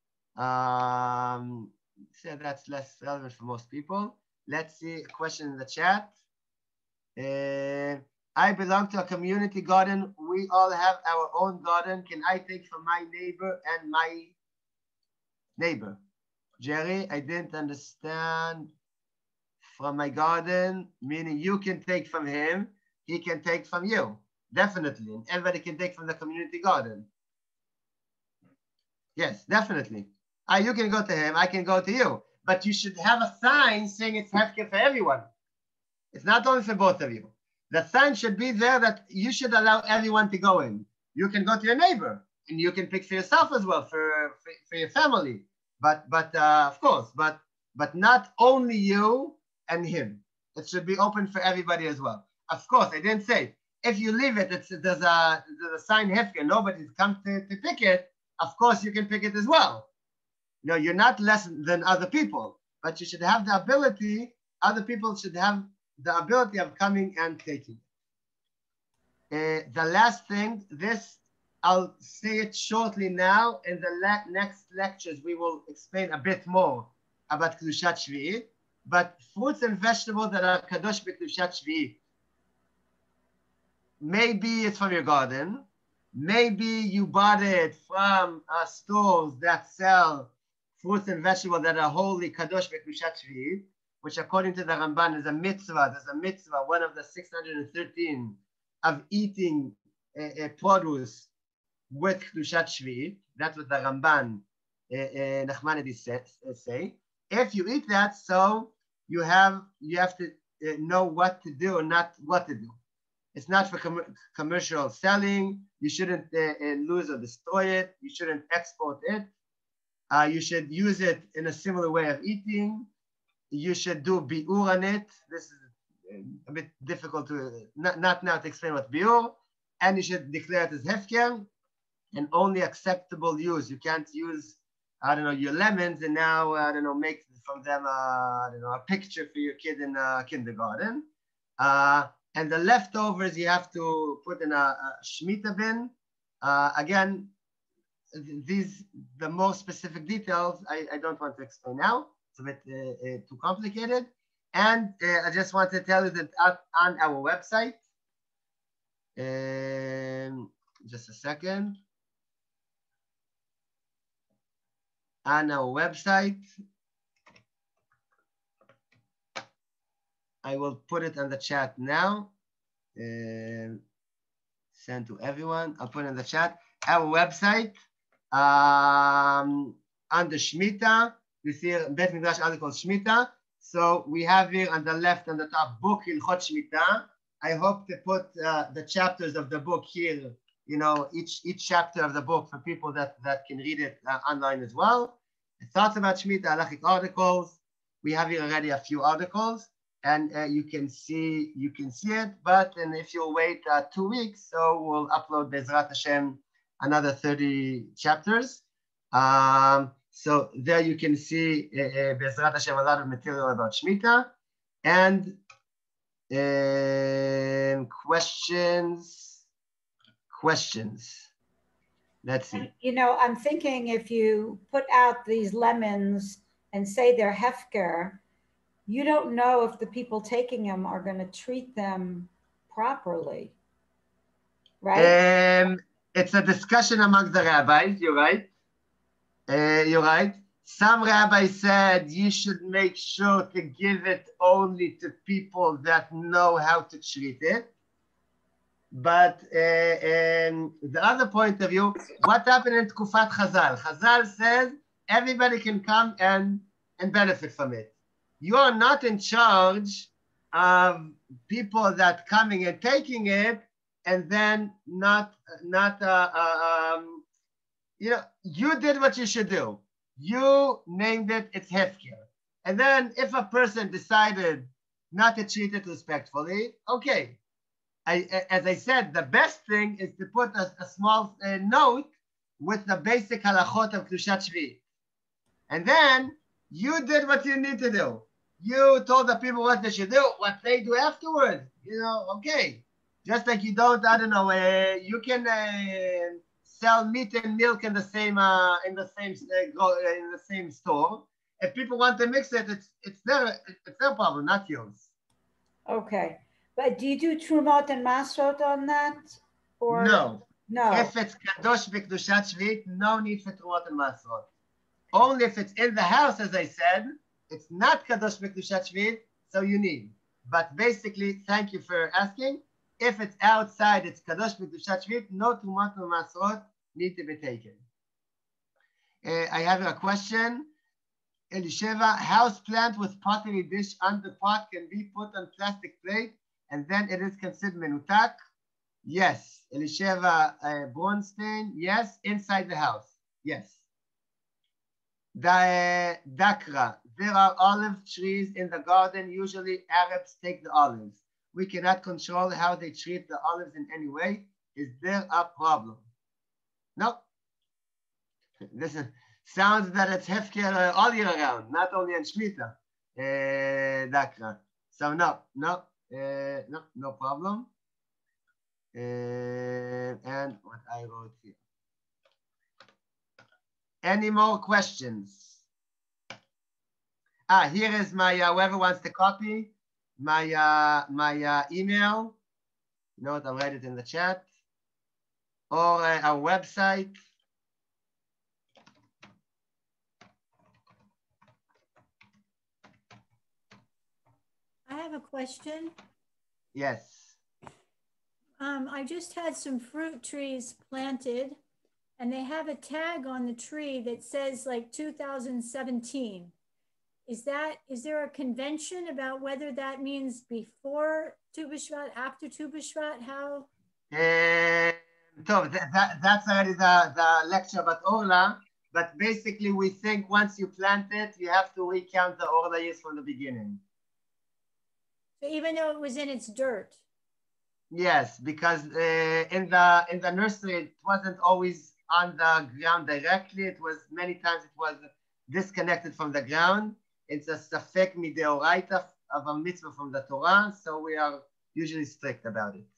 Um, so that's less relevant for most people. Let's see a question in the chat. Uh, I belong to a community garden. We all have our own garden. Can I take from my neighbor and my neighbor? Jerry, I didn't understand. From my garden, meaning you can take from him, he can take from you. Definitely. And everybody can take from the community garden. Yes, definitely. Uh, you can go to him, I can go to you. But you should have a sign saying it's hefker for everyone. It's not only for both of you. The sign should be there that you should allow everyone to go in. You can go to your neighbor, and you can pick for yourself as well, for, for, for your family. But, but uh, of course, but, but not only you and him. It should be open for everybody as well. Of course, I didn't say, if you leave it, it's, there's, a, there's a sign hefker, nobody's come to, to pick it, of course you can pick it as well. You know, you're not less than other people, but you should have the ability, other people should have the ability of coming and taking it. Uh, the last thing, this, I'll say it shortly now. In the le next lectures, we will explain a bit more about Kedushat Shvi'it. But fruits and vegetables that are Kadosh B'Kedushat Shvi'it, maybe it's from your garden, maybe you bought it from uh, stores that sell fruits and vegetables that are holy Kadosh B'Kedushat Shvi'it, which according to the Ramban is a mitzvah. There's a mitzvah, one of the six hundred thirteen, of eating uh, uh, produce with Kedushat Shvi'it. That's what the Ramban, uh, uh, Nachmanides says, uh, say. If you eat that, so you have you have to uh, know what to do and not what to do. It's not for com commercial selling. You shouldn't uh, uh, lose or destroy it. You shouldn't export it. Uh, you should use it in a similar way of eating. You should do biur on it. This is a bit difficult to, not, not now to explain what biur. And you should declare it as hefker and only acceptable use. You can't use, I don't know, your lemons and now, I don't know, make from them, uh, I don't know, a picture for your kid in uh, kindergarten. Uh, and the leftovers you have to put in a, a Shmittah bin. Uh, again, these, the more specific details, I, I don't want to explain now. It's a bit uh, uh, too complicated. And uh, I just want to tell you that at, on our website, um, just a second. On our website, I will put it on the chat now. Uh, send to everyone. I'll put it in the chat. Our website, um, under Shmittah, you see a Bet Midrash article Shmittah. So we have here on the left, on the top, book Hilchot Shmittah. I hope to put uh, the chapters of the book here, you know, each each chapter of the book for people that, that can read it uh, online as well. Thoughts about Shmittah, halachic articles. We have here already a few articles, and uh, you can see you can see it. But and if you'll wait uh, two weeks, so we'll upload Bezrat Hashem another thirty chapters. Um, so there you can see uh, uh, Bezrat Hashem a lot of material about Shmittah and uh, questions. Questions. Let's see. And, you know, I'm thinking if you put out these lemons and say they're hefker, you don't know if the people taking them are going to treat them properly, right? Um, it's a discussion among the rabbis. You're right. Uh, you're right. Some rabbis said you should make sure to give it only to people that know how to treat it. But uh, and the other point of view, what happened in Tkufat Chazal? Chazal says everybody can come and, and benefit from it. You are not in charge of people that coming and taking it and then not, not uh, uh, um, you know, you did what you should do. You named it, it's hefker. And then if a person decided not to treat it respectfully, okay. I, as I said, the best thing is to put a, a small uh, note with the basic halachot of Kedushat Shvi'it. And then you did what you need to do. You told the people what they should do, what they do afterwards. You know, okay. Just like you don't, I don't know, uh, you can uh, sell meat and milk in the same uh, in the same uh, in the same store. If people want to mix it, it's it's their it's their problem, not yours. Okay. But do you do Trumot and Masrot on that? Or no. No. If it's Kadosh B'Kedushat Shvi'it, no need for Trumot and Masrot. Only if it's in the house, as I said, it's not Kadosh B'Kedushat Shvi'it, so you need. But basically, thank you for asking. If it's outside, it's Kadosh B'Kedushat Shvi'it, no Trumot and Masrot need to be taken. Uh, I have a question. Elisheva, house plant with pottery dish on the pot can be put on plastic plate and then it is considered menutak? Yes. Elisheva uh, Bronstein, yes. Inside the house, yes. Da, Dakra, there are olive trees in the garden. Usually Arabs take the olives. We cannot control how they treat the olives in any way. Is there a problem? No. This is, sounds that it's hefker uh, all year round, not only in Shmittah, uh, Dakra. So no, no, uh, no, no problem. Uh, and what I wrote here. Any more questions? Ah, here is my, uh, whoever wants to copy, my, uh, my uh, email. You know what, I'll write it in the chat. Or uh, our website. I have a question. Yes. Um, I just had some fruit trees planted and they have a tag on the tree that says like two thousand seventeen. Is that, is there a convention about whether that means before Tu B'Shvat, after Tu B'Shvat? How? Uh, so that, that, that's already the, the lecture about Orla. But basically, we think once you plant it, you have to recount the Orla years from the beginning. So even though it was in its dirt? Yes, because uh, in the in the nursery, it wasn't always on the ground directly. It was many times it was disconnected from the ground. It's a safek mideoraita of a mitzvah from the Torah, so we are usually strict about it.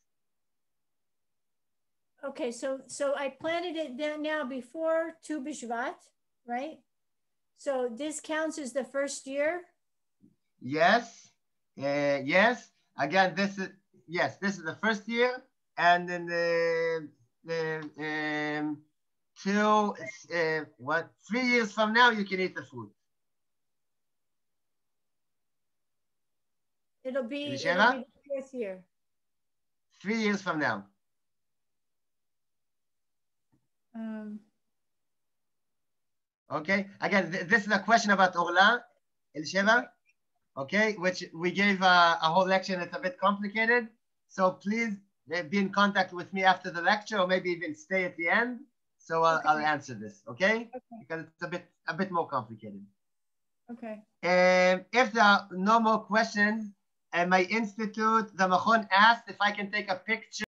Okay, so so I planted it then now before Tu B'Shvat, right? So this counts as the first year? Yes, uh, yes. Again, this is, yes, this is the first year. And then the, the um, two, uh, what, three years from now, you can eat the food. It'll be, it'll be Elisheva? the fourth year. Three years from now. Um, Okay, again, th this is a question about Orla, Elisheva, okay, which we gave a, a whole lecture and it's a bit complicated. So please uh, be in contact with me after the lecture or maybe even stay at the end. So I'll, Okay. I'll answer this, okay? Okay. Because it's a bit, a bit more complicated. Okay. Um, if there are no more questions, at my institute, the Machon asked if I can take a picture